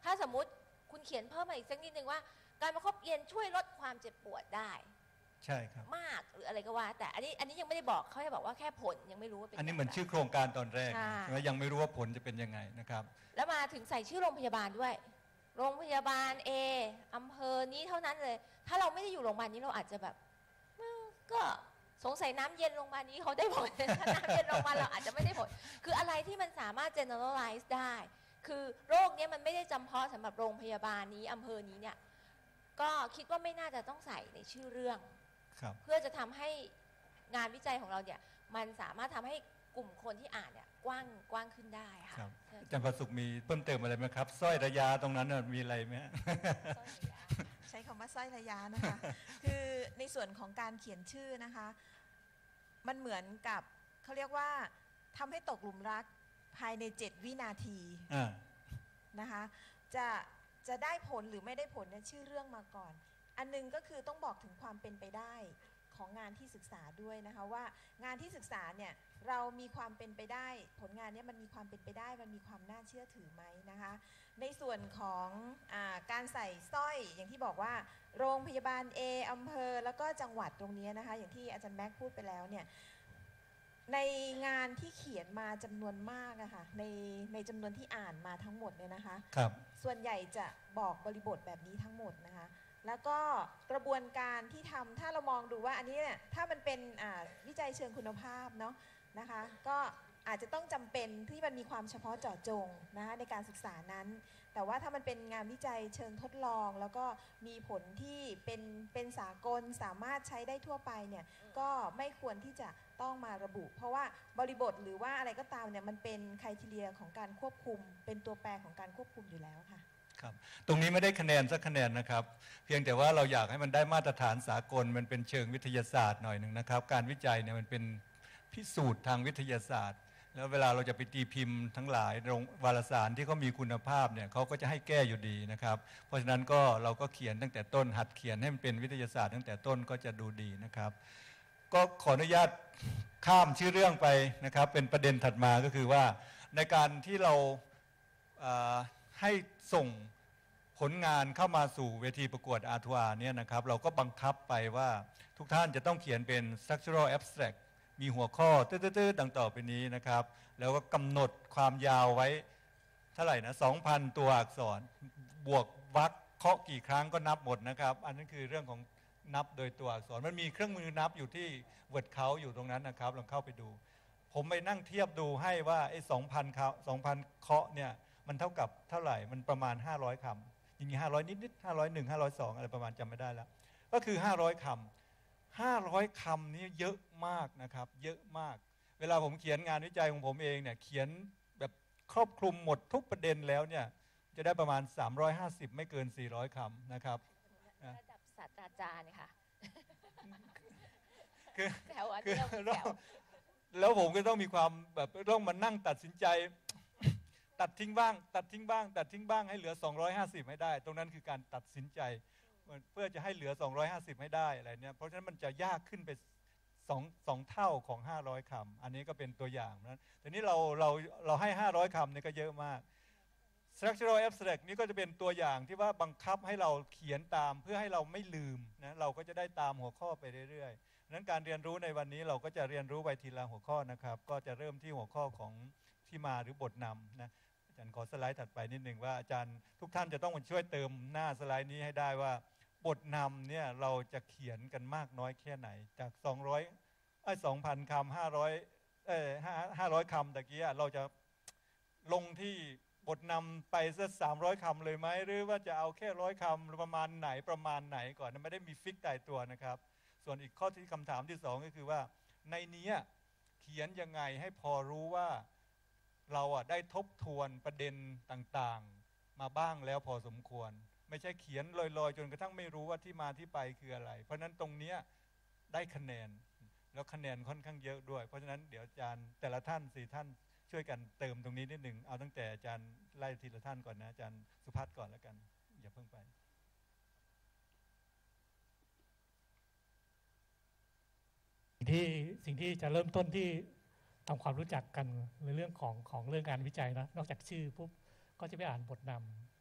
ถ้าสมมุติคุณเขียนเพิ่มมาอีกสักนิดนึงว่าการประคบเย็นช่วยลดความเจ็บปวดได้ใช่ครับมากหรืออะไรก็ว่าแต่อันนี้ยังไม่ได้บอกเขาให้บอกว่าแค่ผลยังไม่รู้ว่าเป็นอันนี้เหมือนชื่อโครงการตอนแรกใช่ยังไม่รู้ว่าผลจะเป็นยังไงนะครับแล้วมาถึงใส่ชื่อโรงพยาบาลด้วยโรงพยาบาล A อำเภอนี้เท่านั้นเลยถ้าเราไม่ได้อยู่โรงพยาบาลนี้เราอาจจะแบบก็สงสัยน้ำเย็นโรงพยาบาลนี้เขาได้ผล ถ้าน้ำเย็นโรงพยาบาลเราอาจจะไม่ได้ผลคืออะไรที่มันสามารถ generalize ได้คือโรคนี้มันไม่ได้จำเพาะสำหรับโรงพยาบาลนี้อำเภอนี้เนี่ยก็คิดว่าไม่น่าจะต้องใส่ในชื่อเรื่องเพื่อจะทำให้งานวิจัยของเราเนี่ยมันสามารถทำให้กลุ่มคนที่อ่านเนี่ยกว้างขึ้นได้ค่ะอาจารย์ประสุขมีเพิ่มเติมอะไรไหมครับสร้อยระยะตรงนั้นมีอะไรไหมใช้คำว่าสร้อยระยะนะคะคือในส่วนของการเขียนชื่อนะคะมันเหมือนกับเขาเรียกว่าทำให้ตกหลุมรักภายใน7 วินาทีนะคะจะได้ผลหรือไม่ได้ผลเนี่ยชื่อเรื่องมาก่อนอันนึงก็คือต้องบอกถึงความเป็นไปได้ของงานที่ศึกษาด้วยนะคะว่างานที่ศึกษาเนี่ยเรามีความเป็นไปได้ผลงานนี้มันมีความเป็นไปได้มันมีความน่าเชื่อถือไหมนะคะในส่วนของการใส่สร้อยอย่างที่บอกว่าโรงพยาบาล A อำเภอแล้วก็จังหวัดตรงนี้นะคะอย่างที่อาจารย์แม็กพูดไปแล้วเนี่ยในงานที่เขียนมาจำนวนมากอะค่ะในจำนวนที่อ่านมาทั้งหมดเนี่ยนะคะส่วนใหญ่จะบอกบริบทแบบนี้ทั้งหมดนะคะแล้วก็กระบวนการที่ทำถ้าเรามองดูว่าอันนี้เนี่ยถ้ามันเป็นวิจัยเชิงคุณภาพเนาะนะคะก็อาจจะต้องจำเป็นที่มันมีความเฉพาะเจาะจงนะคะในการศึกษานั้นแต่ว่าถ้ามันเป็นงานวิจัยเชิงทดลองแล้วก็มีผลที่เป็นสากลสามารถใช้ได้ทั่วไปเนี่ยก็ไม่ควรที่จะต้องมาระบุเพราะว่าบริบทหรือว่าอะไรก็ตามเนี่ยมันเป็นไครทีเรียของการควบคุมเป็นตัวแปรของการควบคุมอยู่แล้วค่ะครับตรงนี้ไม่ได้คะแนนสักคะแนนนะครับเพียงแต่ว่าเราอยากให้มันได้มาตรฐานสากลมันเป็นเชิงวิทยาศาสตร์หน่อยหนึ่งนะครับการวิจัยเนี่ยมันเป็นพิสูจน์ทางวิทยาศาสตร์แล้วเวลาเราจะไปตีพิมพ์ทั้งหลายโรงวารสารที่เขามีคุณภาพเนี่ยเขาก็จะให้แก้อยู่ดีนะครับเพราะฉะนั้นก็เราก็เขียนตั้งแต่ต้นหัดเขียนให้มันเป็นวิทยาศาสตร์ตั้งแต่ต้นก็จะดูดีนะครับก็ขออนุญาตข้ามชื่อเรื่องไปนะครับเป็นประเด็นถัดมาก็คือว่าในการที่เราให้ส่งผลงานเข้ามาสู่เวทีประกวดอาร์ทัวร์เนี่ยนะครับเราก็บังคับไปว่าทุกท่านจะต้องเขียนเป็น structural abstract มีหัวข้อตื้อๆดังต่อไปนี้นะครับแล้วก็กำหนดความยาวไว้เท่าไหร่นะ 2,000 ตัวอักษรบวกวรรคเคาะกี่ครั้งก็นับหมดนะครับอันนั้นคือเรื่องของนับโดยตัวอักษรมันมีเครื่องมือนับอยู่ที่เวิร์ดเขาอยู่ตรงนั้นนะครับลองเข้าไปดูผมไปนั่งเทียบดูให้ว่าไอ้ 2,000 เคาะเนี่ยมันเท่ากับเท่าไหร่มันประมาณ500คำจริงๆ500นิดๆ501 502อะไรประมาณจำไม่ได้แล้วก็คือ500คำนี้เยอะมากนะครับเยอะมากเวลาผมเขียนงานวิจัยของผมเองเนี่ยเขียนแบบครอบคลุมหมดทุกประเด็นแล้วเนี่ยจะได้ประมาณ350ไม่เกิน400คำนะครับระดับศาสตราจารย์ค่ะคือแถวแล้วผมก็ต้องมีความแบบต้องมานั่งตัดสินใจตัดทิ้งบ้างตัดทิ้งบ้างตัดทิ้งบ้างให้เหลือ250ให้ได้ตรงนั้นคือการตัดสินใจเพื่อจะให้เหลือ250ให้ได้อะไรเนี่ยเพราะฉะนั้นมันจะยากขึ้นไป2เท่าของ500คำอันนี้ก็เป็นตัวอย่างนะแต่นี้เราให้500คำเนี่ยก็เยอะมาก structural abstract นี่ก็จะเป็นตัวอย่างที่ว่าบังคับให้เราเขียนตามเพื่อให้เราไม่ลืมนะเราก็จะได้ตามหัวข้อไปเรื่อยๆนั้นการเรียนรู้ในวันนี้เราก็จะเรียนรู้ไปทีละหัวข้อนะครับก็จะเริ่มที่หัวข้อของที่มาหรือบทนำนะอาจารย์ขอสไลด์ถัดไปนิดหนึ่งว่าอาจารย์ทุกท่านจะต้องมาช่วยเติมหน้าสไลด์นี้ให้ได้ว่าบทนำเนี่ยเราจะเขียนกันมากน้อยแค่ไหนจาก2,000 คำ500 คำตะกี้เราจะลงที่บทนำไปสัก300 คำเลยไหมหรือว่าจะเอาแค่100 คำประมาณไหนก่อนไม่ได้มีฟิกตายตัวนะครับส่วนอีกข้อที่คำถามที่2ก็คือว่าในนี้เขียนยังไงให้พอรู้ว่าเราได้ทบทวนประเด็นต่างๆมาบ้างแล้วพอสมควรไม่ใช่เขียนลอยๆจนกระทั่งไม่รู้ว่าที่มาที่ไปคืออะไรเพราะฉะนั้นตรงนี้ได้คะแนนแล้วคะแนนค่อนข้างเยอะด้วยเพราะฉะนั้นเดี๋ยวอาจารย์แต่ละท่าน4ท่านช่วยกันเติมตรงนี้นิดหนึ่งเอาตั้งแต่อาจารย์ไล่ทีละท่านก่อนนะอาจารย์สุภัทรก่อนแล้วกันอย่าเพิ่งไปสิ่งที่จะเริ่มต้นที่ทำความรู้จักกันในเรื่องของเรื่องการวิจัยนะนอกจากชื่อปุ๊บก็จะไปอ่านบทนำ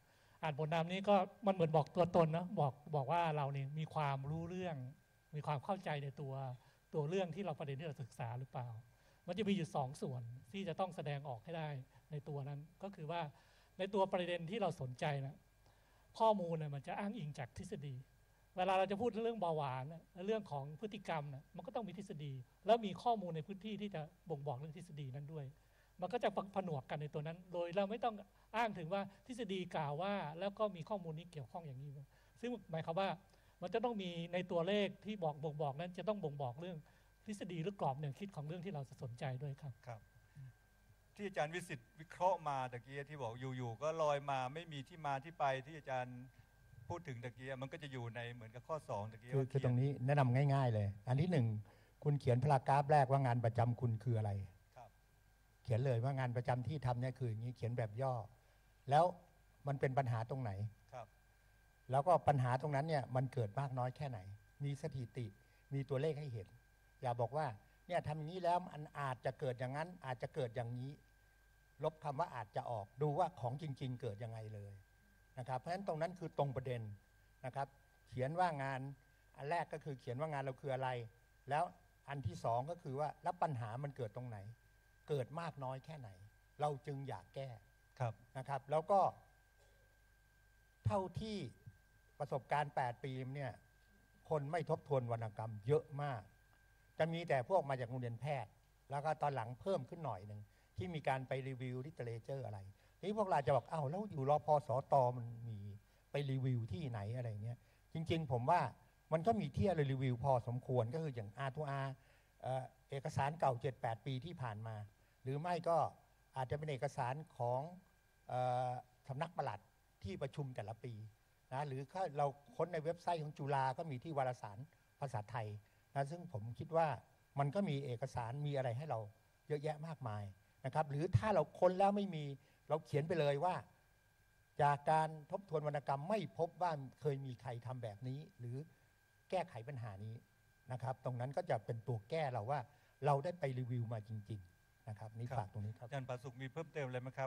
อ่านบทนำนี้ก็มันเหมือนบอกตัวตนนะบอกว่าเราเนี่ยมีความรู้เรื่องมีความเข้าใจในตัวเรื่องที่เราประเด็นที่เราศึกษาหรือเปล่ามันจะมีอยู่2 ส่วนที่จะต้องแสดงออกให้ได้ในตัวนั้นก็คือว่าในตัวประเด็นที่เราสนใจนะข้อมูลมันจะอ้างอิงจากทฤษฎีเวลาเราจะพูดเรื่องเบาหวานเรื่องของพฤติกรรมมันก็ต้องมีทฤษฎีแล้วมีข้อมูลในพื้นที่ที่จะบ่งบอกเรื่องทฤษฎีนั้นด้วยมันก็จะผนวกกันในตัวนั้นโดยเราไม่ต้องอ้างถึงว่าทฤษฎีกล่าวว่าแล้วก็มีข้อมูลนี้เกี่ยวข้องอย่างนี้ซึ่งหมายความว่ามันจะต้องมีในตัวเลขที่บ่งบอกนั้นจะต้องบ่งบอกเรื่องทฤษฎีหรือกรอบแนวคิดของเรื่องที่เราสนใจด้วยครับครับที่อาจารย์วิสิทธิ์วิเคราะห์มาตะกี้ที่บอกอยู่ๆก็ลอยมาไม่มีที่มาที่ไปที่อาจารย์พูดถึงตะกี้มันก็จะอยู่ในเหมือนกับข้อ2ตะกี้คือตรงนี้แนะนำง่ายๆเลยอันที่1คุณเขียนพารากราฟแรกว่างานประจำคุณคืออะไรเขียนเลยว่างานประจำที่ทำเนี่ยคืออย่างนี้เขียนแบบย่อแล้วมันเป็นปัญหาตรงไหนแล้วก็ปัญหาตรงนั้นเนี่ยมันเกิดมากน้อยแค่ไหนมีสถิติมีตัวเลขให้เห็นอย่าบอกว่าเนี่ยทำอย่างนี้แล้วมันอาจจะเกิดอย่างนั้นอาจจะเกิดอย่างนี้ลบคำว่าอาจจะออกดูว่าของจริงๆเกิดยังไงเลยนะครับเพราะฉะนั้นตรงนั้นคือตรงประเด็นนะครับเขียนว่างานอันแรกก็คือเขียนว่างานเราคืออะไรแล้วอันที่2ก็คือว่าแล้วปัญหามันเกิดตรงไหนเกิดมากน้อยแค่ไหนเราจึงอยากแก้นะครับแล้วก็เท่าที่ประสบการณ์8 ปีเนี่ยคนไม่ทบทวนวรรณกรรมเยอะมากจะมีแต่พวกมาจากโรงเรียนแพทย์แล้วก็ตอนหลังเพิ่มขึ้นหน่อยหนึ่งที่มีการไปรีวิวลิเทเรเจอร์อะไรนี่พวกเราจะบอกอ้าวแล้วอยู่รพสตมันมีไปรีวิวที่ไหนอะไรเงี้ยจริงๆผมว่ามันก็มีที่รีวิวพอสมควรก็คืออย่าง R2R เอกสารเก่า 7-8 ปีที่ผ่านมาหรือไม่ก็อาจจะเป็นเอกสารของสำนักปลัดที่ประชุมแต่ละปีนะหรือถ้าเราค้นในเว็บไซต์ของจุฬาก็มีที่วารสารภาษาไทยนะซึ่งผมคิดว่ามันก็มีเอกสารมีอะไรให้เราเยอะแยะมากมายนะครับหรือถ้าเราค้นแล้วไม่มีเราเขียนไปเลยว่าจากการทบทวนวรรณกรรมไม่พบว่าเคยมีใครทำแบบนี้หรือแก้ไขปัญหานี้นะครับตรงนั้นก็จะเป็นตัวแก้เราว่าเราได้ไปรีวิวมาจริงๆนะครับนี่ฝากตรงนี้ครับอาจารย์ประสุขมีเพิ่มเติมอะไรไหมครับ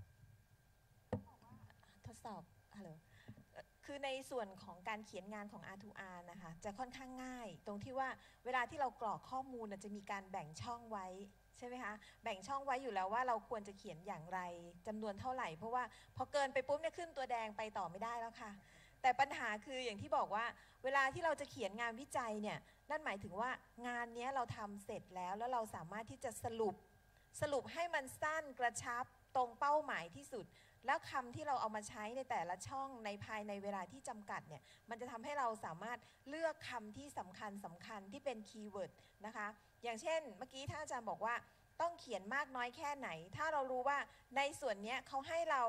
ทดสอบฮัลโหลคือในส่วนของการเขียนงานของ R2R นะคะจะค่อนข้างง่ายตรงที่ว่าเวลาที่เรากรอกข้อมูลจะมีการแบ่งช่องไว้ใช่ไหมคะแบ่งช่องไว้อยู่แล้วว่าเราควรจะเขียนอย่างไรจำนวนเท่าไหร่เพราะว่าพอเกินไปปุ๊บเนี่ยขึ้นตัวแดงไปต่อไม่ได้แล้วค่ะแต่ปัญหาคืออย่างที่บอกว่าเวลาที่เราจะเขียนงานวิจัยเนี่ยนั่นหมายถึงว่างานนี้เราทำเสร็จแล้วเราสามารถที่จะสรุปให้มันสั้นกระชับตรงเป้าหมายที่สุดแล้วคำที่เราเอามาใช้ในแต่ละช่องในภายในเวลาที่จำกัดเนี่ยมันจะทำให้เราสามารถเลือกคำที่สำคัญที่เป็นคีย์เวิร์ดนะคะอย่างเช่นเมื่อกี้ท่านอาจารย์บอกว่าต้องเขียนมากน้อยแค่ไหนถ้าเรารู้ว่าในส่วนนี้เขาให้เรา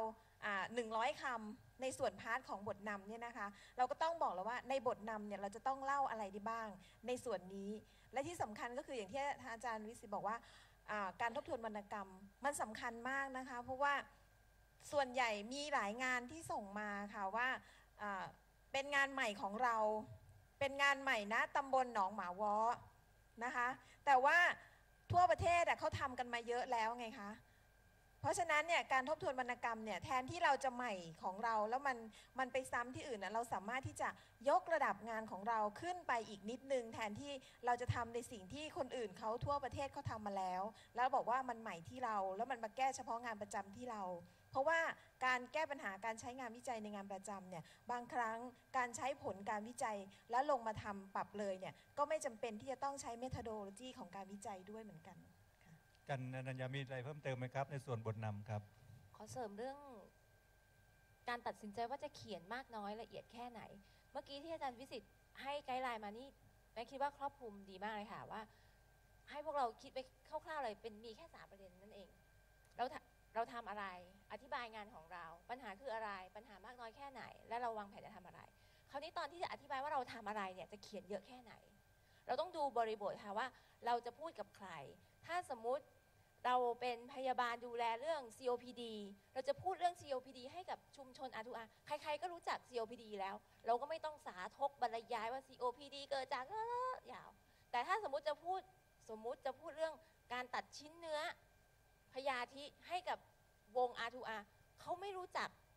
100 คำในส่วนพาร์ทของบทนำเนี่ยนะคะเราก็ต้องบอกแล้วว่าในบทนำเนี่ยเราจะต้องเล่าอะไรได้บ้างในส่วนนี้และที่สำคัญก็คืออย่างที่อาจารย์วิสิตบอกว่าการทบทวนวรรณกรรมมันสำคัญมากนะคะเพราะว่าส่วนใหญ่มีหลายงานที่ส่งมาค่ะว่าเป็นงานใหม่ของเราเป็นงานใหม่นะตำบลหนองหมาวอนะคะแต่ว่าทั่วประเทศเขาทำกันมาเยอะแล้วไงคะเพราะฉะนั้นเนี่ยการทบทวนวรรณกรรมเนี่ยแทนที่เราจะใหม่ของเราแล้วมันไปซ้ำที่อื่นเราสามารถที่จะยกระดับงานของเราขึ้นไปอีกนิดนึงแทนที่เราจะทำในสิ่งที่คนอื่นเขาทั่วประเทศเขาทำมาแล้วบอกว่ามันใหม่ที่เราแล้วมันมาแก้เฉพาะงานประจำที่เราเพราะว่าการแก้ปัญหาการใช้งานวิจัยในงานประจำเนี่ยบางครั้งการใช้ผลการวิจัยแล้วลงมาทำปรับเลยเนี่ยก็ไม่จำเป็นที่จะต้องใช้เมทอโดโลจีของการวิจัยด้วยเหมือนกันกันนัญญามีอะไรเพิ่มเติมไหมครับในส่วนบทนำครับขอเสริมเรื่องการตัดสินใจว่าจะเขียนมากน้อยละเอียดแค่ไหนเมื่อกี้ที่อาจารย์วิสิตให้ไกด์ไลน์มานี่แม่คิดว่าครอบคลุมดีมากเลยค่ะว่าให้พวกเราคิดไปคร่าวๆเลยเป็นมีแค่3 ประเด็นนั่นเองเราทำอะไรอธิบายงานของเราปัญหาคืออะไรปัญหามากน้อยแค่ไหนและเราวางแผนจะทำอะไรคราวนี้ตอนที่จะอธิบายว่าเราทำอะไรเนี่ยจะเขียนเยอะแค่ไหนเราต้องดูบริบทค่ะว่าเราจะพูดกับใครถ้าสมมุติเราเป็นพยาบาลดูแลเรื่อง COPD เราจะพูดเรื่อง COPD ให้กับชุมชน R2R ใครๆก็รู้จัก COPD แล้วเราก็ไม่ต้องสาธกบรรยายว่า COPD เกิดจากยาวแต่ถ้าสมมุติจะพูดเรื่องการตัดชิ้นเนื้อพยาธิให้กับวง R2R เขาไม่รู้จัก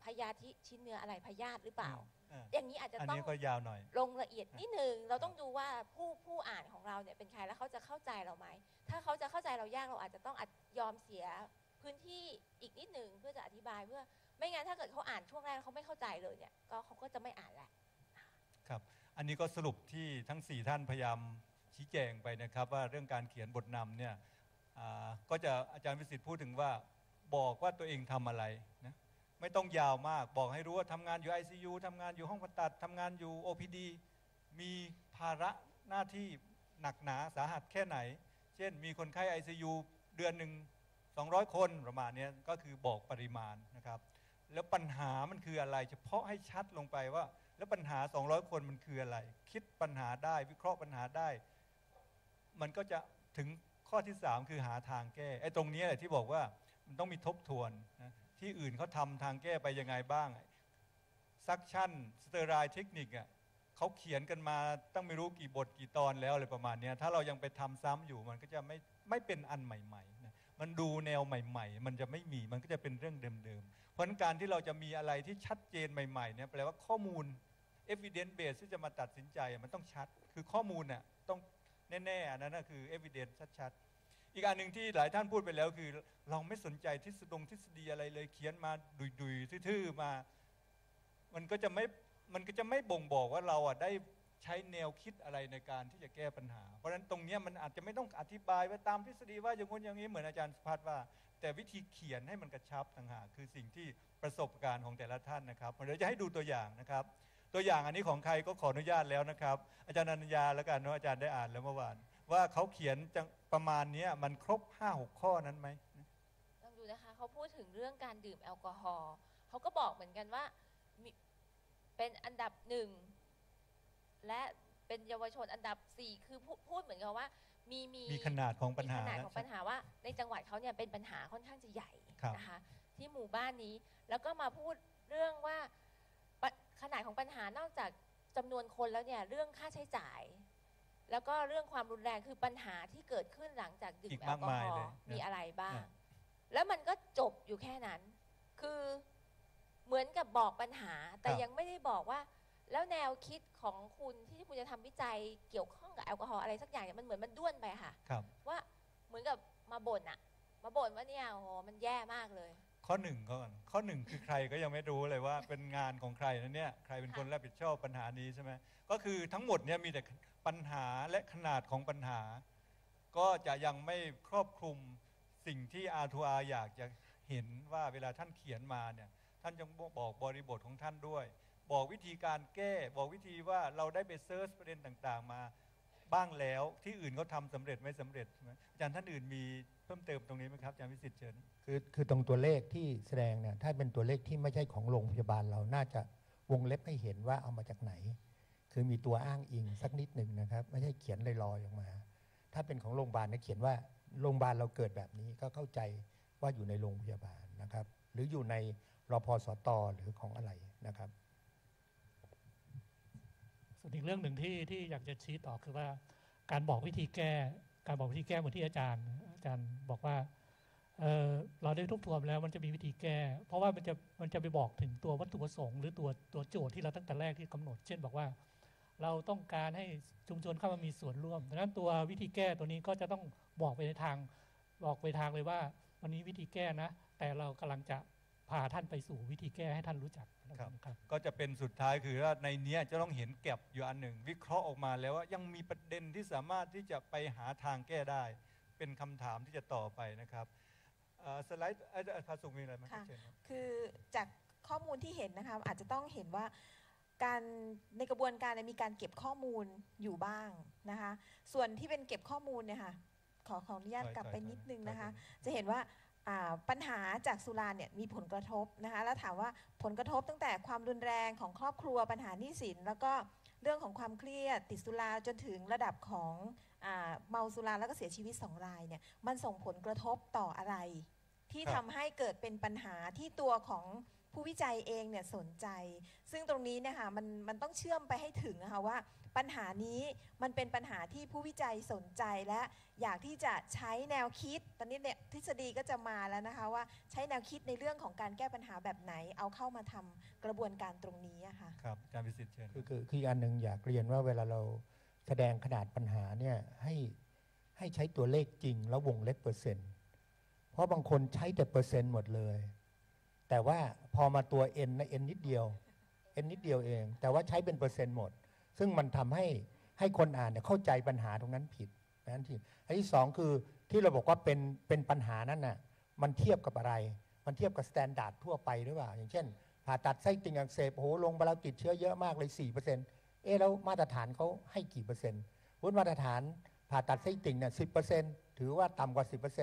พยาธิชิ้นเนื้ออะไรพยาธิหรือเปล่าอ่าอย่างนี้อาจจะอันต้องนี้ก็ยาวหน่อยลงละเอียดนิดนึงเราต้องดูว่าผู้อ่านของเราเนี่ยเป็นใครแล้วเขาจะเข้าใจเราไหมถ้าเขาจะเข้าใจเรายากเราอาจจะต้องยอมเสียพื้นที่อีกนิดนึงเพื่อจะอธิบายเพื่อไม่งั้นถ้าเกิดเขาอ่านช่วงแรกเขาไม่เข้าใจเลยเนี่ยก็เขาก็จะไม่อ่านแหละครับ อันนี้ก็สรุปที่ทั้ง 4 ท่านพยายามชี้แจงไปนะครับว่าเรื่องการเขียนบทนำเนี่ยก็จะอาจารย์วิสิทธิ์พูดถึงว่าบอกว่าตัวเองทำอะไรนะไม่ต้องยาวมากบอกให้รู้ว่าทำงานอยู่ ICU ทำงานอยู่ห้องผ่าตัดทำงานอยู่ OPD มีภาระหน้าที่หนักหนาสาหัสแค่ไหน เช่นมีคนไข้ ICU เดือนหนึ่ง200 คนประมาณนี้ก็คือบอกปริมาณนะครับแล้วปัญหามันคืออะไรเฉพาะให้ชัดลงไปว่าแล้วปัญหา200 คนมันคืออะไรคิดปัญหาได้วิเคราะห์ปัญหาได้มันก็จะถึงข้อที่3คือหาทางแก้ไอ้ตรงนี้แหละที่บอกว่ามันต้องมีทบทวนนะที่อื่นเขาทำทางแก้ไปยังไงบ้างซักชั่นสเตอไรล์เทคนิคอ่ะเขาเขียนกันมาตั้งไม่รู้กี่บทกี่ตอนแล้วอะไรประมาณนี้ถ้าเรายังไปทำซ้ำอยู่มันก็จะไม่เป็นอันใหม่ๆนะมันดูแนวใหม่ๆมันจะไม่มีมันก็จะเป็นเรื่องเดิมๆเพราะฉะนั้นการที่เราจะมีอะไรที่ชัดเจนใหม่ๆเนี่ยแปลว่าข้อมูล evidence base ที่จะมาตัดสินใจมันต้องชัดคือข้อมูลน่ะต้องแน่ๆอันนั้นคือ evidence ชัดๆอีกอันหนึ่งที่หลายท่านพูดไปแล้วคือเราไม่สนใจทฤษฎีอะไรเลยเขียนมาดุยๆทื่อๆมามันก็จะไม่บ่งบอกว่าเราได้ใช้แนวคิดอะไรในการที่จะแก้ปัญหาเพราะฉะนั้นตรงนี้มันอาจจะไม่ต้องอธิบายว่าตามทฤษฎีว่าอย่างงู้นอย่างนี้เหมือนอาจารย์สุภัทรว่าแต่วิธีเขียนให้มันกระชับต่างหากคือสิ่งที่ประสบการณ์ของแต่ละท่านนะครับเดี๋ยวจะให้ดูตัวอย่างนะครับตัวอย่างอันนี้ของใครก็ขออนุญาตแล้วนะครับอาจารย์อนัญญาแล้วกันเนาะอาจารย์ได้อ่านแล้วเมื่อวานว่าเขาเขียนประมาณนี้มันครบ 5-6 ข้อนั้นไหมลองดูนะคะเขาพูดถึงเรื่องการดื่มแอลกอฮอล์เขาก็บอกเหมือนกันว่าเป็นอันดับ1และเป็นเยาวชนอันดับ4คือพูดเหมือนกันว่ามีขนาดของปัญหาว่าในจังหวัดเขาเนี่ยเป็นปัญหาค่อนข้างจะใหญ่นะคะที่หมู่บ้านนี้แล้วก็มาพูดเรื่องว่าขนาดของปัญหานอกจากจำนวนคนแล้วเนี่ยเรื่องค่าใช้จ่ายแล้วก็เรื่องความรุนแรงคือปัญหาที่เกิดขึ้นหลังจากดื่มแอลกอฮอล์มีอะไรบ้างแล้วมันก็จบอยู่แค่นั้นคือเหมือนกับบอกปัญหาแต่ยังไม่ได้บอกว่าแล้วแนวคิดของคุณที่คุณจะทำวิจัยเกี่ยวข้องกับแอลกอฮอล์อะไรสักอย่างเนี่ยมันเหมือนมันด้วนไปค่ะว่าเหมือนกับมาบ่นว่าเนี่ยโอ้โหมันแย่มากเลยข้อ1ก่อนข้อ1คือใครก็ยังไม่รู้เลยว่าเป็นงานของใครนะเนี่ยใครเป็นคนรับผิดชอบปัญหานี้ใช่ไหมก็คือทั้งหมดเนี่ยมีแต่ปัญหาและขนาดของปัญหาก็จะยังไม่ครอบคลุมสิ่งที่ R2R อยากจะเห็นว่าเวลาท่านเขียนมาเนี่ยท่านจะบอกบริบทของท่านด้วยบอกวิธีการแก้บอกวิธีว่าเราได้ไปเซิร์ชประเด็นต่างๆมาบ้างแล้วที่อื่นเขาทำสำเร็จไม่สำเร็จใช่ไหมอาจารย์ท่านอื่นมีเพิ่มเติมตรงนี้ไหมครับอาจารย์วิสิทธิ์เชิญคือตรงตัวเลขที่แสดงเนี่ยถ้าเป็นตัวเลขที่ไม่ใช่ของโรงพยาบาลเราน่าจะวงเล็บให้เห็นว่าเอามาจากไหนคือมีตัวอ้างอิงสักนิดหนึ่งนะครับไม่ใช่เขียนลอยๆออกมาถ้าเป็นของโรงพยาบาลเนี่ยเขียนว่าโรงพยาบาลเราเกิดแบบนี้ก็เข้าใจว่าอยู่ในโรงพยาบาลนะครับหรืออยู่ในรพสตหรือของอะไรนะครับส่วนอีกเรื่องหนึ่งที่อยากจะชี้ต่อคือว่าการบอกวิธีแก้เหมือนที่อาจารย์บอกว่าเราได้ทบทวนแล้วมันจะมีวิธีแก้เพราะว่ามันจะไปบอกถึงตัววัตถุประสงค์หรือตัวโจทย์ที่เราตั้งแต่แรกที่กำหนดเช่นบอกว่าเราต้องการให้ชุมชนเข้ามามีส่วนร่วมดังนั้นตัววิธีแก้ตัวนี้ก็จะต้องบอกไปทางเลยว่าวันนี้วิธีแก้นะแต่เรากำลังจะพาท่านไปสู่วิธีแก้ให้ท่านรู้จักครับก็จะเป็นสุดท้ายคือว่าในนี้จะต้องเห็นแก็บอยู่อันหนึ่งวิเคราะห์ออกมาแล้วว่ายังมีประเด็นที่สามารถที่จะไปหาทางแก้ได้เป็นคำถามที่จะต่อไปนะครับสไลด์พาสุมีอะไรไหมครับคือจากข้อมูลที่เห็นนะคะอาจจะต้องเห็นว่าการในกระบวนการมีการเก็บข้อมูลอยู่บ้างนะคะส่วนที่เป็นเก็บข้อมูลเนี่ยค่ะขออนุญาตกลับไปนิดนึงนะคะจะเห็นว่าปัญหาจากสุราเนี่ยมีผลกระทบนะคะแล้วถามว่าผลกระทบตั้งแต่ความรุนแรงของครอบครัวปัญหาหนี้สินแล้วก็เรื่องของความเครียดติดสุราจนถึงระดับของเมาสุราแล้วก็เสียชีวิต2 รายเนี่ยมันส่งผลกระทบต่ออะไรที่ทำให้เกิดเป็นปัญหาที่ตัวของผู้วิจัยเองเนี่ยสนใจ ซึ่งตรงนี้เนี่ยค่ะมันต้องเชื่อมไปให้ถึงนะคะว่าปัญหานี้มันเป็นปัญหาที่ผู้วิจัยสนใจและอยากที่จะใช้แนวคิดตอนนี้เนี่ยทฤษฎีก็จะมาแล้วนะคะว่าใช้แนวคิดในเรื่องของการแก้ปัญหาแบบไหนเอาเข้ามาทำกระบวนการตรงนี้อะค่ะครับอาจารย์วิสิทธิ์เชิญคืออีกอันหนึ่งอยากเรียนว่าเวลาเราแสดงขนาดปัญหาเนี่ยให้ใช้ตัวเลขจริงแล้ววงเล็บเปอร์เซ็นต์เพราะบางคนใช้แต่เปอร์เซ็นต์หมดเลยแต่ว่าพอมาตัว n นะ n นิดเดียว n นิดเดียวเองแต่ว่าใช้เป็นเปอร์เซ็นต์หมดซึ่งมันทำให้คนอ่านเนี่ยเข้าใจปัญหาตรงนั้นผิดนั่นทีอันที่สองคือที่เราบอกว่าเป็นปัญหานั้นน่ะมันเทียบกับอะไรมันเทียบกับสแตนดาร์ดทั่วไปหรือเปล่าอย่างเช่นผ่าตัดไส้ติ่งอักเสบโอ้โหลงไปแล้วติดเชื้อเยอะมากเลย 4% แล้วมาตรฐานเขาให้กี่เปอร์เซ็นต์วุฒิมาตรฐานผ่าตัดไส้ติ่งเนี่ย 10% ถือว่าต่ำกว่า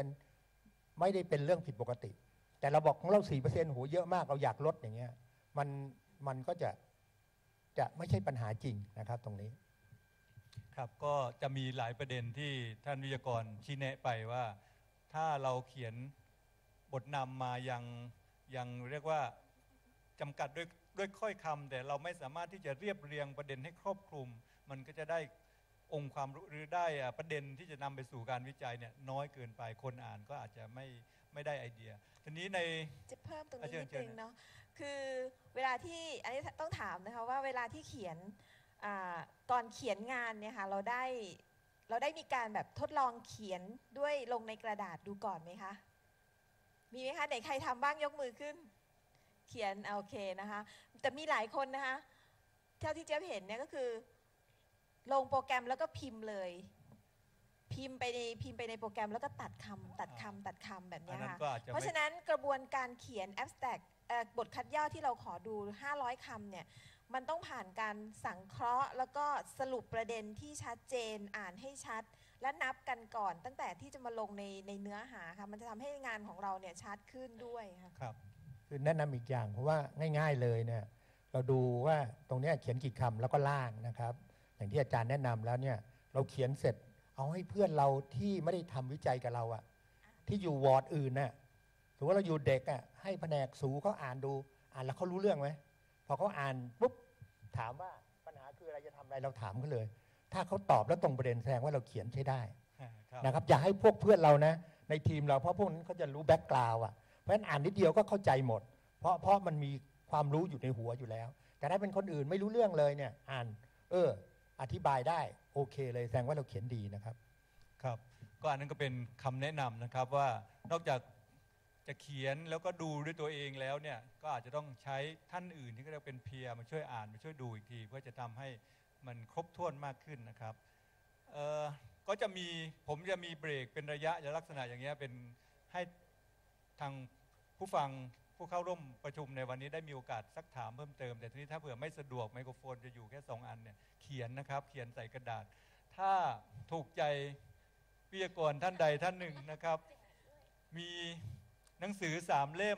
10% ไม่ได้เป็นเรื่องผิดปกติแต่เราบอกของเรา 4% โหเยอะมากเราอยากลดอย่างเงี้ยมันก็จะไม่ใช่ปัญหาจริงนะครับตรงนี้ครับก็จะมีหลายประเด็นที่ท่านวิทยากรชี้แนะไปว่าถ้าเราเขียนบทนำมายังเรียกว่าจำกัดด้วยค่อยคำแต่เราไม่สามารถที่จะเรียบเรียงประเด็นให้ครอบคลุมมันก็จะได้องค์ความรู้หรือได้ประเด็นที่จะนำไปสู่การวิจัยเนี่ยน้อยเกินไปคนอ่านก็อาจจะไม่ได้ไอเดียทีนี้ในจะเพิ่มตรงนี้นิดนึงเนาะคือเวลาที่อันนี้ต้องถามนะคะว่าเวลาที่เขียนก่อนเขียนงานเนี่ยค่ะเราได้มีการแบบทดลองเขียนด้วยลงในกระดาษดูก่อนไหมคะมีไหมคะไหนใครทำบ้างยกมือขึ้นเขียนโอเคนะคะแต่มีหลายคนนะคะเท่าที่เจ๊เห็นเนี่ยก็คือลงโปรแกรมแล้วก็พิมพ์เลยพิมพ์ไปในโปรแกรมแล้วก็ตัดคำแบบนี้ค่ะเพราะฉะนั้นกระบวนการเขียน abstract บทคัดย่อที่เราขอดู500 คำเนี่ยมันต้องผ่านการสังเคราะห์แล้วก็สรุปประเด็นที่ชัดเจนอ่านให้ชัดและนับกันก่อนตั้งแต่ที่จะมาลงในเนื้อหาค่ะมันจะทำให้งานของเราเนี่ยชัดขึ้นด้วยค่ะครับคือแนะนำอีกอย่างเพราะว่าง่ายๆเลยเนี่ยเราดูว่าตรงนี้เขียนกี่คำแล้วก็ล่างนะครับอย่างที่อาจารย์แนะนำแล้วเนี่ยเราเขียนเสร็จเอาให้เพื่อนเราที่ไม่ได้ทำวิจัยกับเราอะที่อยู่วอร์ดอื่นน่ะถือว่าเราอยู่เด็กอะให้แผนกสูเขาอ่านดูอ่านแล้วเขารู้เรื่องไหมพอเขาอ่านปุ๊บถามว่าปัญหาคืออะไรจะทำอะไรเราถามเขาเลยถ้าเขาตอบแล้วตรงประเด็นแสดงว่าเราเขียนใช้ได้นะครับอย่าให้พวกเพื่อนเรานะในทีมเราเพราะพวกนั้นเขาจะรู้แบ็กกราวด์อะเพราะฉะนั้นอ่านนิดเดียวก็เข้าใจหมดเพราะมันมีความรู้อยู่ในหัวอยู่แล้วแต่ถ้าเป็นคนอื่นไม่รู้เรื่องเลยเนี่ยอ่านอธิบายได้โอเคเลยแสดงว่าเราเขียนดีนะครับครับก็อันนั้นก็เป็นคำแนะนำนะครับว่านอกจากจะเขียนแล้วก็ดูด้วยตัวเองแล้วเนี่ยก็อาจจะต้องใช้ท่านอื่นที่เรียกเป็นเพียร์มาช่วยอ่านมาช่วยดูอีกทีเพื่อจะทำให้มันครบถ้วนมากขึ้นนะครับก็ผมจะมีเบรกเป็นระยะลักษณะอย่างเงี้ยเป็นให้ทางผู้ฟังผู้เข้าร่วมประชุมในวันนี้ได้มีโอกาสซักถามเพิ่มเติมแต่ทีนี้ถ้าเผื่อไม่สะดวกไมโครโฟนจะอยู่แค่2 อันเนี่ยเขียนนะครับเขียนใส่กระดาษถ้าถูกใจวิทยากรท่านใดท่านหนึ่งนะครับมีหนังสือ3 เล่ม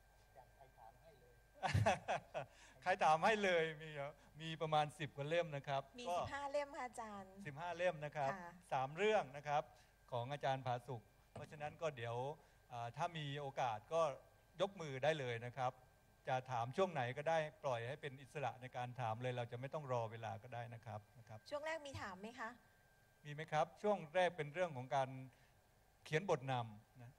ใครถามให้เลยมีประมาณ10 กว่าเล่มนะครับมี15 เล่มค่ะอาจารย์ 15 เล่มนะครับ3 เรื่องนะครับของอาจารย์ผาสุกเพราะฉะนั้นก็เดี๋ยวถ้ามีโอกาสก็ยกมือได้เลยนะครับจะถามช่วงไหนก็ได้ปล่อยให้เป็นอิสระในการถามเลยเราจะไม่ต้องรอเวลาก็ได้นะครับช่วงแรกมีถามไหมคะมีไหมครับช่วงแรกเป็นเรื่องของการเขียนบทนำนะ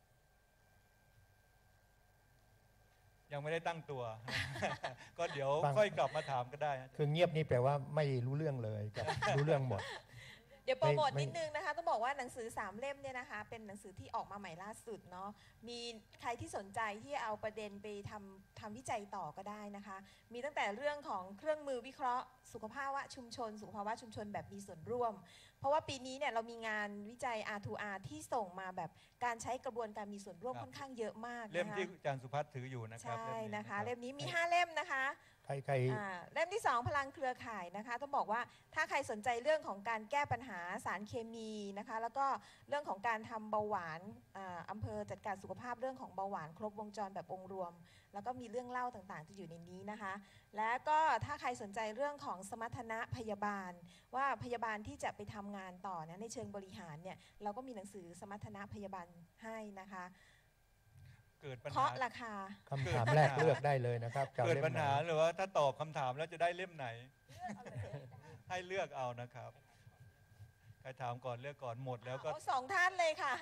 ยังไม่ได้ตั้งตัว ก็เดี๋ยวค่อยกลับมาถามก็ได้คือเงียบนี่แปลว่าไม่รู้เรื่องเลยกับรู้เรื่องหมดเดี๋ยวโปรโมทนิดนึงนะคะต้องบอกว่าหนังสือ3 เล่มเนี่ยนะคะเป็นหนังสือที่ออกมาใหม่ล่าสุดเนาะมีใครที่สนใจที่เอาประเด็นไปทำวิจัยต่อก็ได้นะคะมีตั้งแต่เรื่องของเครื่องมือวิเคราะห์สุขภาวะชุมชนแบบมีส่วนร่วมเพราะว่าปีนี้เนี่ยเรามีงานวิจัย R2R ที่ส่งมาแบบการใช้กระบวนการมีส่วนร่วมค่อนข้างเยอะมากเล่มที่อาจารย์สุภัทรถืออยู่นะครับใช่นะคะเล่มนี้มี5 เล่มนะคะเล่มที่2พลังเครือข่ายนะคะต้องบอกว่าถ้าใครสนใจเรื่องของการแก้ปัญหาสารเคมีนะคะแล้วก็เรื่องของการทำเบาหวานอำเภอจัดการสุขภาพเรื่องของเบาหวานครบวงจรแบบองค์รวมแล้วก็มีเรื่องเล่าต่างๆที่อยู่ในนี้นะคะและก็ถ้าใครสนใจเรื่องของสมรรถนะพยาบาลว่าพยาบาลที่จะไปทำงานต่อเนี่ยในเชิงบริหารเนี่ยเราก็มีหนังสือสมรรถนะพยาบาลให้นะคะเกิดปัญเคาะหาราคาคำถามแรกเลือกได้เลยนะครับจะอเกิดล่มปัญหาไนหรือว่าถ้าตอบคำถามแล้วจะได้เล่มไหน ให้เลือกเอานะครับใครถามก่อนเลือกก่อนหมดแล้วก็เอาสองท่านเลยค่ะ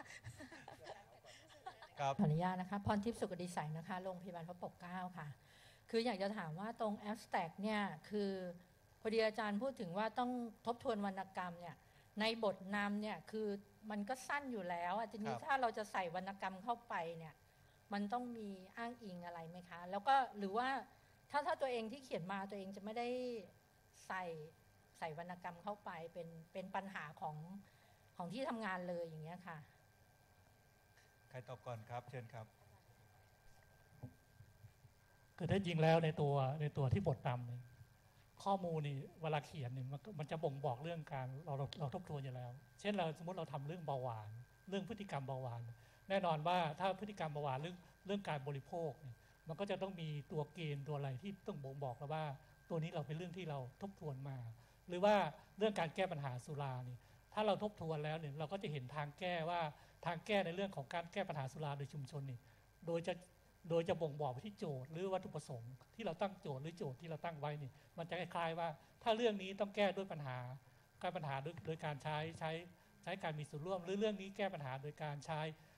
ครับขออนุญาตนะคะพรทิพย์สุขดีใสนะคะโรงพยาบาลพระปกเกล้าค่ะคืออยากจะถามว่าตรง abstract เนี่ยคือพอดีอาจารย์พูดถึงว่าต้องทบทวนวรรณกรรมเนี่ยในบทนำเนี่ยคือมันก็สั้นอยู่แล้วทีนี้ครับถ้าเราจะใส่วรรณกรรมเข้าไปเนี่ยมันต้องมีอ้างอิงอะไรไหมคะแล้วก็หรือว่าถ้าตัวเองที่เขียนมาตัวเองจะไม่ได้ใส่วรรณกรรมเข้าไปเป็นปัญหาของที่ทำงานเลยอย่างเงี้ยค่ะใครตอบก่อนครับเชิญครับคือถ้าจริงแล้วในตัวที่บทนำเนี่ยข้อมูลนี่เวลาเขียนเนี่ยมันจะบ่งบอกเรื่องการเราทบทวนอยู่แล้ว เช่นเราสมมติเราทำเรื่องเบาหวานเรื่องพฤติกรรมเบาหวาน แน่นอนว่าถ้าพฤติกรรมเบาหวานเรื่องการบริโภคเนี่ยมันก็จะต้องมีตัวเกณฑ์ตัวอะไรที่ต้องบ่งบอกแล้วว่าตัวนี้เราเป็นเรื่องที่เราทบทวนมา หรือว่าเรื่องการแก้ปัญหาสุราเนี่ยถ้าเราทบทวนแล้วเนี่ยเราก็จะเห็นทางแก้ว่าทางแก้ในเรื่องของการแก้ปัญหาสุราโดยชุมชนนี่โดยจะบ่งบอกไปที่โจทย์หรือวัตถุประสงค์ที่เราตั้งโจทย์หรือโจทย์ที่เราตั้งไว้นี่มันจะคล้ายๆว่าถ้าเรื่องนี้ต้องแก้ด้วยปัญหาโดยการใช้การมีส่วนร่วมหรือเรื่องนี้แก้ปัญหาโดยการใช้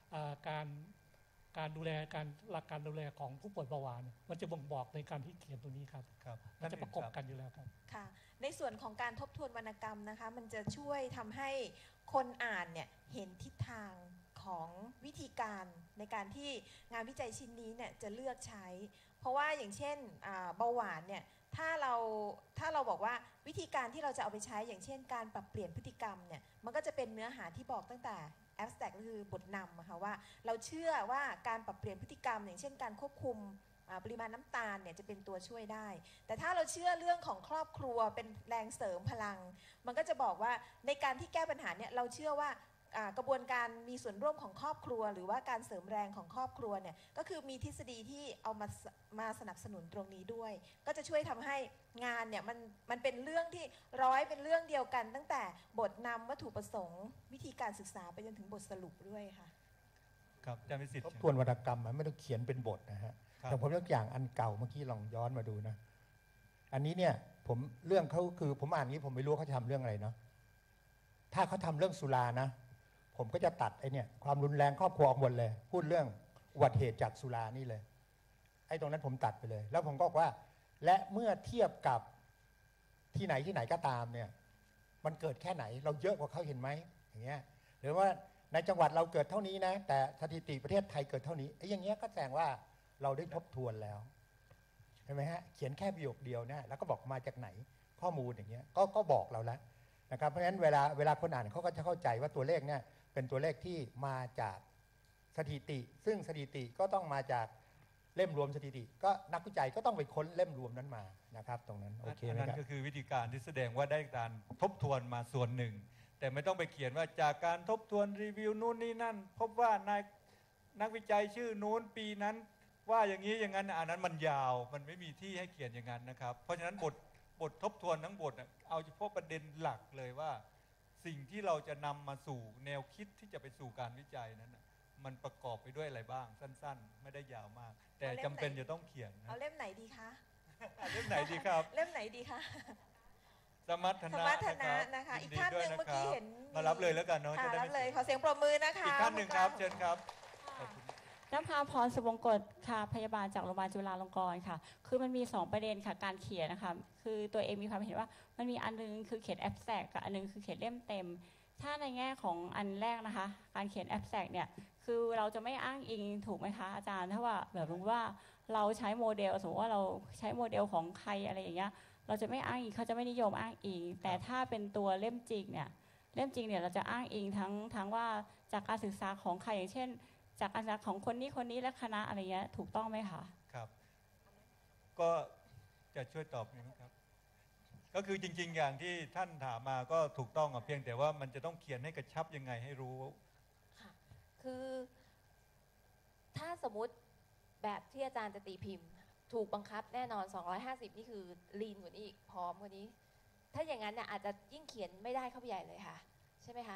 การดูแลหลักการดูแลของผู้ป่วยเบาหวานมันจะบ่งบอกในการที่เขียนตัวนี้ครับครับมันจะประกบกันอยู่แล้วครับค่ะ ในส่วนของการทบทวนวรรณกรรมนะคะ มันจะช่วยทำให้คนอ่านเนี่ยเห็นทิศทางของวิธีการในการที่งานวิจัยชิ้นนี้เนี่ยจะเลือกใช้ เพราะว่าอย่างเช่นเบาหวานเนี่ยถ้าเราบอกว่าวิธีการที่เราจะเอาไปใช้อย่างเช่นการปรับเปลี่ยนพฤติกรรมเนี่ยมันก็จะเป็นเนื้อหาที่บอกตั้งแต่ abstract ก็คือบทนำอะค่ะว่าเราเชื่อว่าการปรับเปลี่ยนพฤติกรรมอย่างเช่นการควบคุมปริมาณน้ำตาลเนี่ยจะเป็นตัวช่วยได้แต่ถ้าเราเชื่อเรื่องของครอบครัวเป็นแรงเสริมพลังมันก็จะบอกว่าในการที่แก้ปัญหาเนี่ยเราเชื่อว่ากระบวนการมีส่วนร่วมของครอบครัวหรือว่าการเสริมแรงของครอบครัวเนี่ยก็คือมีทฤษฎีที่เอามาสนับสนุนตรงนี้ด้วยก็จะช่วยทำให้งานเนี่ยมันเป็นเรื่องที่เป็นเรื่องเดียวกันตั้งแต่บทนำวัตถุประสงค์วิธีการศึกษาไปจนถึงบทสรุปด้วยค่ะครับอาจารย์วิสิทธิ์ทบทวนวรรณกรรมมันไม่ต้องเขียนเป็นบทนะฮะครับแต่ผมยกอย่างอันเก่าเมื่อกี้ลองย้อนมาดูนะ อันนี้เนี่ยเรื่องเขาคือผมอ่านนี้ผมไม่รู้เขาจะทำเรื่องอะไรเนาะถ้าเขาทำเรื่องสุรานะผมก็จะตัดไอ้เนี่ยความรุนแรงครอบครัวออกหมดเลยพูดเรื่องอุบัติเหตุจากสุรานี่เลยไอ้ตรงนั้นผมตัดไปเลย แล้วผมก็บอกว่าและเมื่อเทียบกับที่ไหนก็ตามเนี่ยมันเกิดแค่ไหนเราเยอะกว่าเขาเห็นไหมอย่างเงี้ยหรือว่าในจังหวัดเราเกิดเท่านี้นะแต่สถิติประเทศไทยเกิดเท่านี้ไอ้อย่างเงี้ยก็แสดงว่าเราได้ทบทวนแล้วเห็นไหมฮะเขียนแค่ประโยคเดียวนะแล้วก็บอกมาจากไหนข้อมูลอย่างเงี้ยก็บอกเราแล้วนะครับเพราะฉะนั้นเวลาคนอ่านเขาก็จะเข้าใจว่าตัวเลขเนี่ยเป็นตัวเลขที่มาจากสถิติซึ่งสถิติก็ต้องมาจากเล่มรวมสถิติก็นักวิจัยก็ต้องไปค้นเล่มรวมนั้นมานะครับตรงนั้นโอเคไหมนั่นครับก็คือวิธีการที่แสดงว่าได้การทบทวนมาส่วนหนึ่ง แต่ไม่ต้องไปเขียนว่าจากการทบทวนรีวิวนู่นนี่นั่น พบว่านักวิจัยชื่อนู้นปีนั้นว่าอย่างนี้อย่างนั้นอันนั้นมันยาวมันไม่มีที่ให้เขียนอย่างนั้นนะครับเพราะฉะนั้นบททบทวนทั้งบทเอาเฉพาะประเด็นหลักเลยว่าสิ่งที่เราจะนำมาสู่แนวคิดที่จะไปสู่การวิจัยนั้นมันประกอบไปด้วยอะไรบ้างสั้นๆ ไม่ได้ยาวมาก แต่จำเป็นจะต้องเขียนนะเอาเล่มไหนดีคะเล่มไหนดีครับเล่มไหนดีคะสมัทสนะมรรถนะรับนะคะยิอีกดีท่านหด้วยนึ่งเมื่อกี้เห็นมารับเลยแล้วกันเนาะค่ะจะได้รับไม่เลยขอเสียงปรบมือนะคะอีกท่านหนึ่งครับเชิญครับนภาพรสุวงกฎค่ะพยาบาลจากโรงพยาบาลจุฬาลงกรณ์ค่ะคือมันมี2ประเด็นค่ะการเขียนนะคะคือตัวเองมีความเห็นว่ามันมีอันนึงคือเขียนแอบแทรกกับอันนึงคือเขียนเล่มเต็มถ้าในแง่ของอันแรกนะคะการเขียนแอบแทรกเนี่ยคือเราจะไม่อ้างอิงถูกไหมคะอาจารย์ถ้าว่าแบบรู้ว่าเราใช้โมเดลสมมติว่าเราใช้โมเดลของใครอะไรอย่างเงี้ยเราจะไม่อ้างอิงเขาจะไม่นิยมอ้างอิงแต่ถ้าเป็นตัวเล่มจริงเนี่ยเราจะอ้างอิงทั้งว่าจากการศึกษาของใครอย่างเช่นจากการศึกษาของคนนี้และคณะอะไรเงี้ยถูกต้องไหมคะครับก็จะช่วยตอบไหมครับก็คือจริงๆอย่างที่ท่านถามมาก็ถูกต้องเพียงแต่ว่ามันจะต้องเขียนให้กระชับยังไงให้รู้ค่ะคือถ้าสมมุติแบบที่อาจารย์จะตีพิมพ์ ถูกบังคับแน่นอน 250 นี่คือลีนกว่านี้อีกพร้อมกว่านี้ ถ้าอย่างนั้นเนี่ยอาจจะยิ่งเขียนไม่ได้เข้าไปใหญ่เลยค่ะใช่ไหมคะ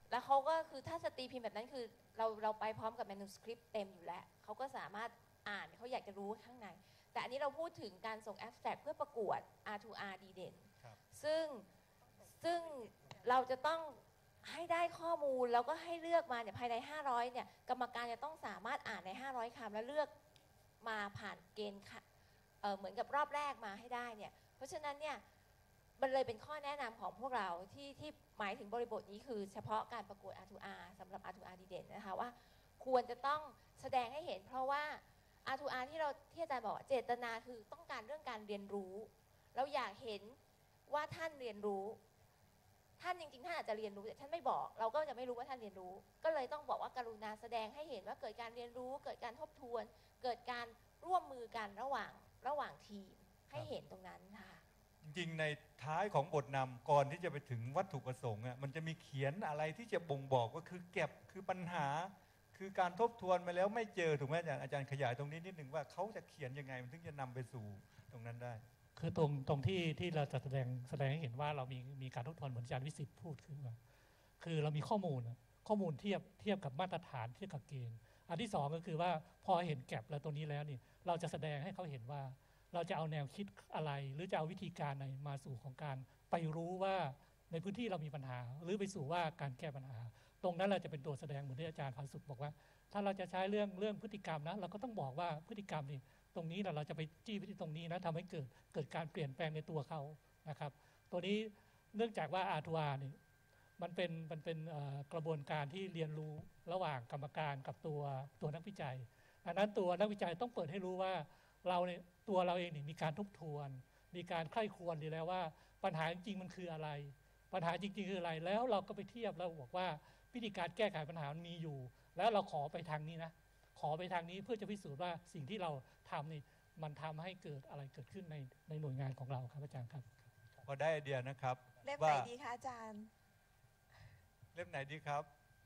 แล้วเขาก็คือถ้าจะตีพิมพ์แบบนั้นคือเราไปพร้อมกับ manuscript เต็มอยู่แล้วเขาก็สามารถอ่านเขาอยากจะรู้ข้างในแต่อันนี้เราพูดถึงการส่ง abstract เพื่อประกวด R2R ดีเด่นซึ่งเราจะต้องให้ได้ข้อมูลแล้วก็ให้เลือกมาเนี่ยภายใน500เนี่ยกรรมการจะต้องสามารถอ่านใน500คำแล้วเลือกมาผ่านเกณฑ์เหมือนกับรอบแรกมาให้ได้เนี่ยเพราะฉะนั้นเนี่ยมันเลยเป็นข้อแนะนำของพวกเราที่หมายถึงบริบทนี้คือเฉพาะการประกวด R2R สำหรับ R2R ดีเด่นนะคะว่าควรจะต้องแสดงให้เห็นเพราะว่า R2R ที่อาจารย์บอกเจตนาคือต้องการเรื่องการเรียนรู้เราอยากเห็นว่าท่านเรียนรู้ท่านจริงๆท่านอาจจะเรียนรู้แต่ท่านไม่บอกเราก็จะไม่รู้ว่าท่านเรียนรู้ก็เลยต้องบอกว่ากรุณาแสดงให้เห็นว่าเกิดการเรียนรู้เกิดการทบทวนเกิดการร่วมมือกันระหว่างทีมให้เห็นตรงนั้นค่ะจริงๆในท้ายของบทนำก่อนที่จะไปถึงวัตถุประสงค์มันจะมีเขียนอะไรที่จะบ่งบอกว่าคือเก็บคือปัญหาคือการทบทวนมาแล้วไม่เจอถูกไหมอาจารย์ขยายตรงนี้นิดนึงว่าเขาจะเขียนยังไงมันถึงจะนำไปสู่ตรงนั้นได้คือตรงที่เราจะแสดงให้เห็นว่าเรามีการทบทวนเหมือนอาจารย์วิสิทธิ์พูดคือเรามีข้อมูลเทียบกับมาตรฐานเทียบกับเกณฑ์อันที่2ก็คือว่าพอเห็นแก็บแล้วตัวนี้แล้วนี่เราจะแสดงให้เขาเห็นว่าเราจะเอาแนวคิดอะไรหรือจะเอาวิธีการไหนมาสู่ของการไปรู้ว่าในพื้นที่เรามีปัญหาหรือไปสู่ว่าการแก้ปัญหาตรงนั้นเราจะเป็นตัวแสดงเหมือนที่อาจารย์พันสุขบอกว่าถ้าเราจะใช้เรื่องพฤติกรรมนะเราก็ต้องบอกว่าพฤติกรรมนี่ตรงนี้เราจะไปจี้ไปที่ตรงนี้นะทำให้เกิดการเปลี่ยนแปลงในตัวเขานะครับตัวนี้เนื่องจากว่า R2R นี่มันเป็นกระบวนการที่เรียนรู้ระหว่างกรรมการกับตัวนักวิจัยดังนั้นตัวนักวิจัยต้องเปิดให้รู้ว่าเราเนี่ยตัวเราเองนี่มีการทบทวนมีการใคร่ครวญดีแล้วว่าปัญหาจริงๆมันคืออะไรปัญหาจริงๆคืออะไรแล้วเราก็ไปเทียบแล้วบอกว่าวิธีการแก้ไขปัญหามันมีอยู่แล้วเราขอไปทางนี้นะขอไปทางนี้เพื่อจะพิสูจน์ว่าสิ่งที่เราทำนี่มันทำให้เกิดอะไรเกิดขึ้นในหน่วยงานของเราครับอาจารย์ครับพอได้ไอเดียนะครับเล่มไหนดีคะอาจารย์เล่มไหนดีครับ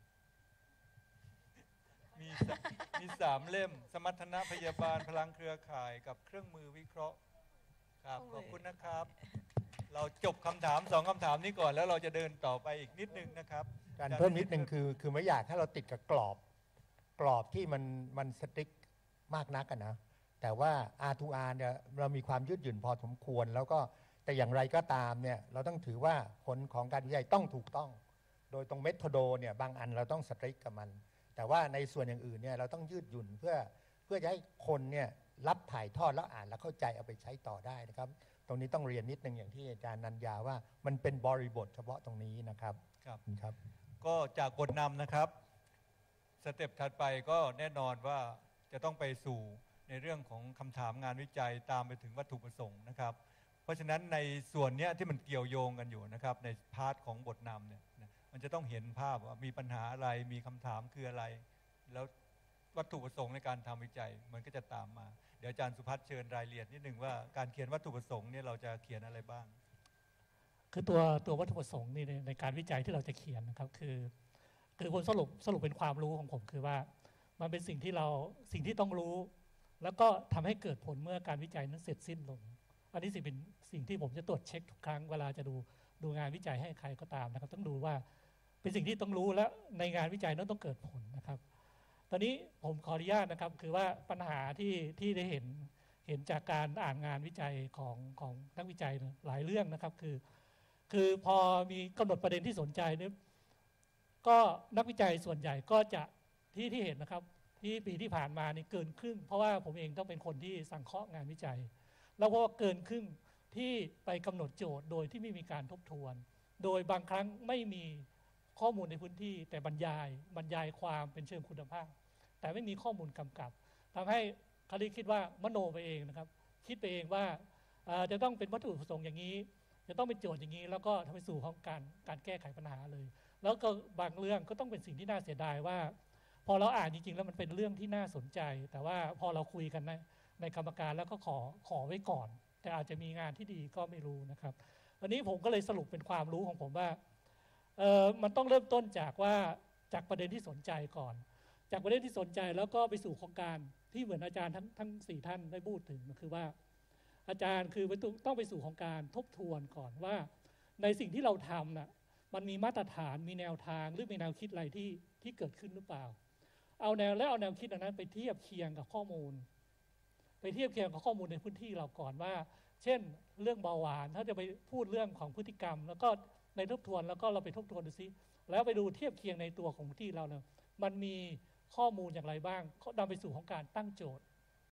มี3เล่มสมรรถนะพยาบาลพลังเครือข่ายกับเครื่องมือวิเคราะห์ครับขอบคุณนะครับเราจบคำถาม2คำถามนี้ก่อนแล้วเราจะเดินต่อไปอีกนิดนึงนะครับการเพิ่มนิดนึงคือไม่อยากให้เราติดกับกรอบที่มันสติ๊กมากนักนะแต่ว่า R2R เนี่ยเรามีความยืดหยุ่นพอสมควรแล้วก็แต่อย่างไรก็ตามเนี่ยเราต้องถือว่าผลของการวิจัยต้องถูกต้องโดยตรงเมธอโดเนี่ยบางอันเราต้องสตริกกับมันแต่ว่าในส่วนอย่างอื่นเนี่ยเราต้องยืดหยุ่นเพื่อจะให้คนเนี่ยรับถ่ายทอดแล้วอ่านแล้วเข้าใจเอาไปใช้ต่อได้นะครับตรงนี้ต้องเรียนนิดนึงอย่างที่อาจารย์นันยาว่ามันเป็นบริบทเฉพาะตรงนี้นะครับครับก็จากบทนำนะครับสเต็ปถัดไปก็แน่นอนว่าจะต้องไปสู่ในเรื่องของคำถามงานวิจัยตามไปถึงวัตถุประสงค์นะครับเพราะฉะนั้นในส่วนนี้ที่มันเกี่ยวโยงกันอยู่นะครับในพาร์ทของบทนำเนี่ยมันจะต้องเห็นภาพว่ามีปัญหาอะไรมีคำถามคืออะไรแล้ววัตถุประสงค์ในการทำวิจัยมันก็จะตามมาเดี๋ยวอาจารย์สุพัฒน์เชิญรายละเอียดนิดหนึ่งว่าการเขียนวัตถุประสงค์เนี่ยเราจะเขียนอะไรบ้างคือตัววัตถุประสงค์นี่ในการวิจัยที่เราจะเขียนนะครับคือผมสรุปเป็นความรู้ของผมคือว่ามันเป็นสิ่งที่ต้องรู้แล้วก็ทำให้เกิดผลเมื่อการวิจัยนั้นเสร็จสิ้นลงอันนี้เป็นสิ่งที่ผมจะตรวจเช็คทุกครั้งเวลาจะดูงานวิจัยให้ใครก็ตามนะครับต้องดูว่าเป็นสิ่งที่ต้องรู้และในงานวิจัยนั้นต้องเกิดผลนะครับตอนนี้ผมขออนุญาตนะครับคือว่าปัญหาที่ได้เห็นจากการอ่านงานวิจัยของนักวิจัยหลายเรื่องนะครับคือพอมีกำหนดประเด็นที่สนใจเนี่ยก็นักวิจัยส่วนใหญ่ก็จะที่เห็นนะครับที่ปีที่ผ่านมานี่เกินครึ่งเพราะว่าผมเองต้องเป็นคนที่สังเคราะห์งานวิจัยแล้วก็เกินครึ่งที่ไปกำหนดโจทย์โดยที่ไม่มีการทบทวนโดยบางครั้งไม่มีข้อมูลในพื้นที่แต่บรรยายความเป็นเชิงคุณภาพแต่ไม่มีข้อมูลกำกับทำให้เขาคิดว่ามโนไปเองนะครับคิดไปเองว่าจะต้องเป็นวัตถุประสงค์อย่างนี้จะต้องเป็นโจทย์อย่างนี้แล้วก็ทำให้สู่ของการแก้ไขปัญหาเลยแล้วก็บางเรื่องก็ต้องเป็นสิ่งที่น่าเสียดายว่าพอเราอ่านจริงๆแล้วมันเป็นเรื่องที่น่าสนใจแต่ว่าพอเราคุยกันในกรรมการแล้วก็ขอไว้ก่อนแต่อาจจะมีงานที่ดีก็ไม่รู้นะครับวันนี้ผมก็เลยสรุปเป็นความรู้ของผมว่ามันต้องเริ่มต้นจากประเด็นที่สนใจก่อนจากประเด็นที่สนใจแล้วก็ไปสู่โครงการที่เหมือนอาจารย์ทั้ง4ท่านได้พูดถึงคือว่าอาจารย์คือต้องไปสู่โครงการทบทวนก่อนว่าในสิ่งที่เราทำน่ะมันมีมาตรฐานมีแนวทางหรือมีแนวคิดอะไรที่เกิดขึ้นหรือเปล่าเอาแนวคิดอันนั้นไปเทียบเคียงกับข้อมูลในพื้นที่เราก่อนว่าเช่นเรื่องเบาหวานถ้าจะไปพูดเรื่องของพฤติกรรมแล้วก็ในทบทวนแล้วก็เราไปทบทวนดูซิแล้วไปดูเทียบเคียงในตัวของที่เราเนี่ยมันมีข้อมูลอย่างไรบ้างนำไปสู่ของการตั้งโจทย์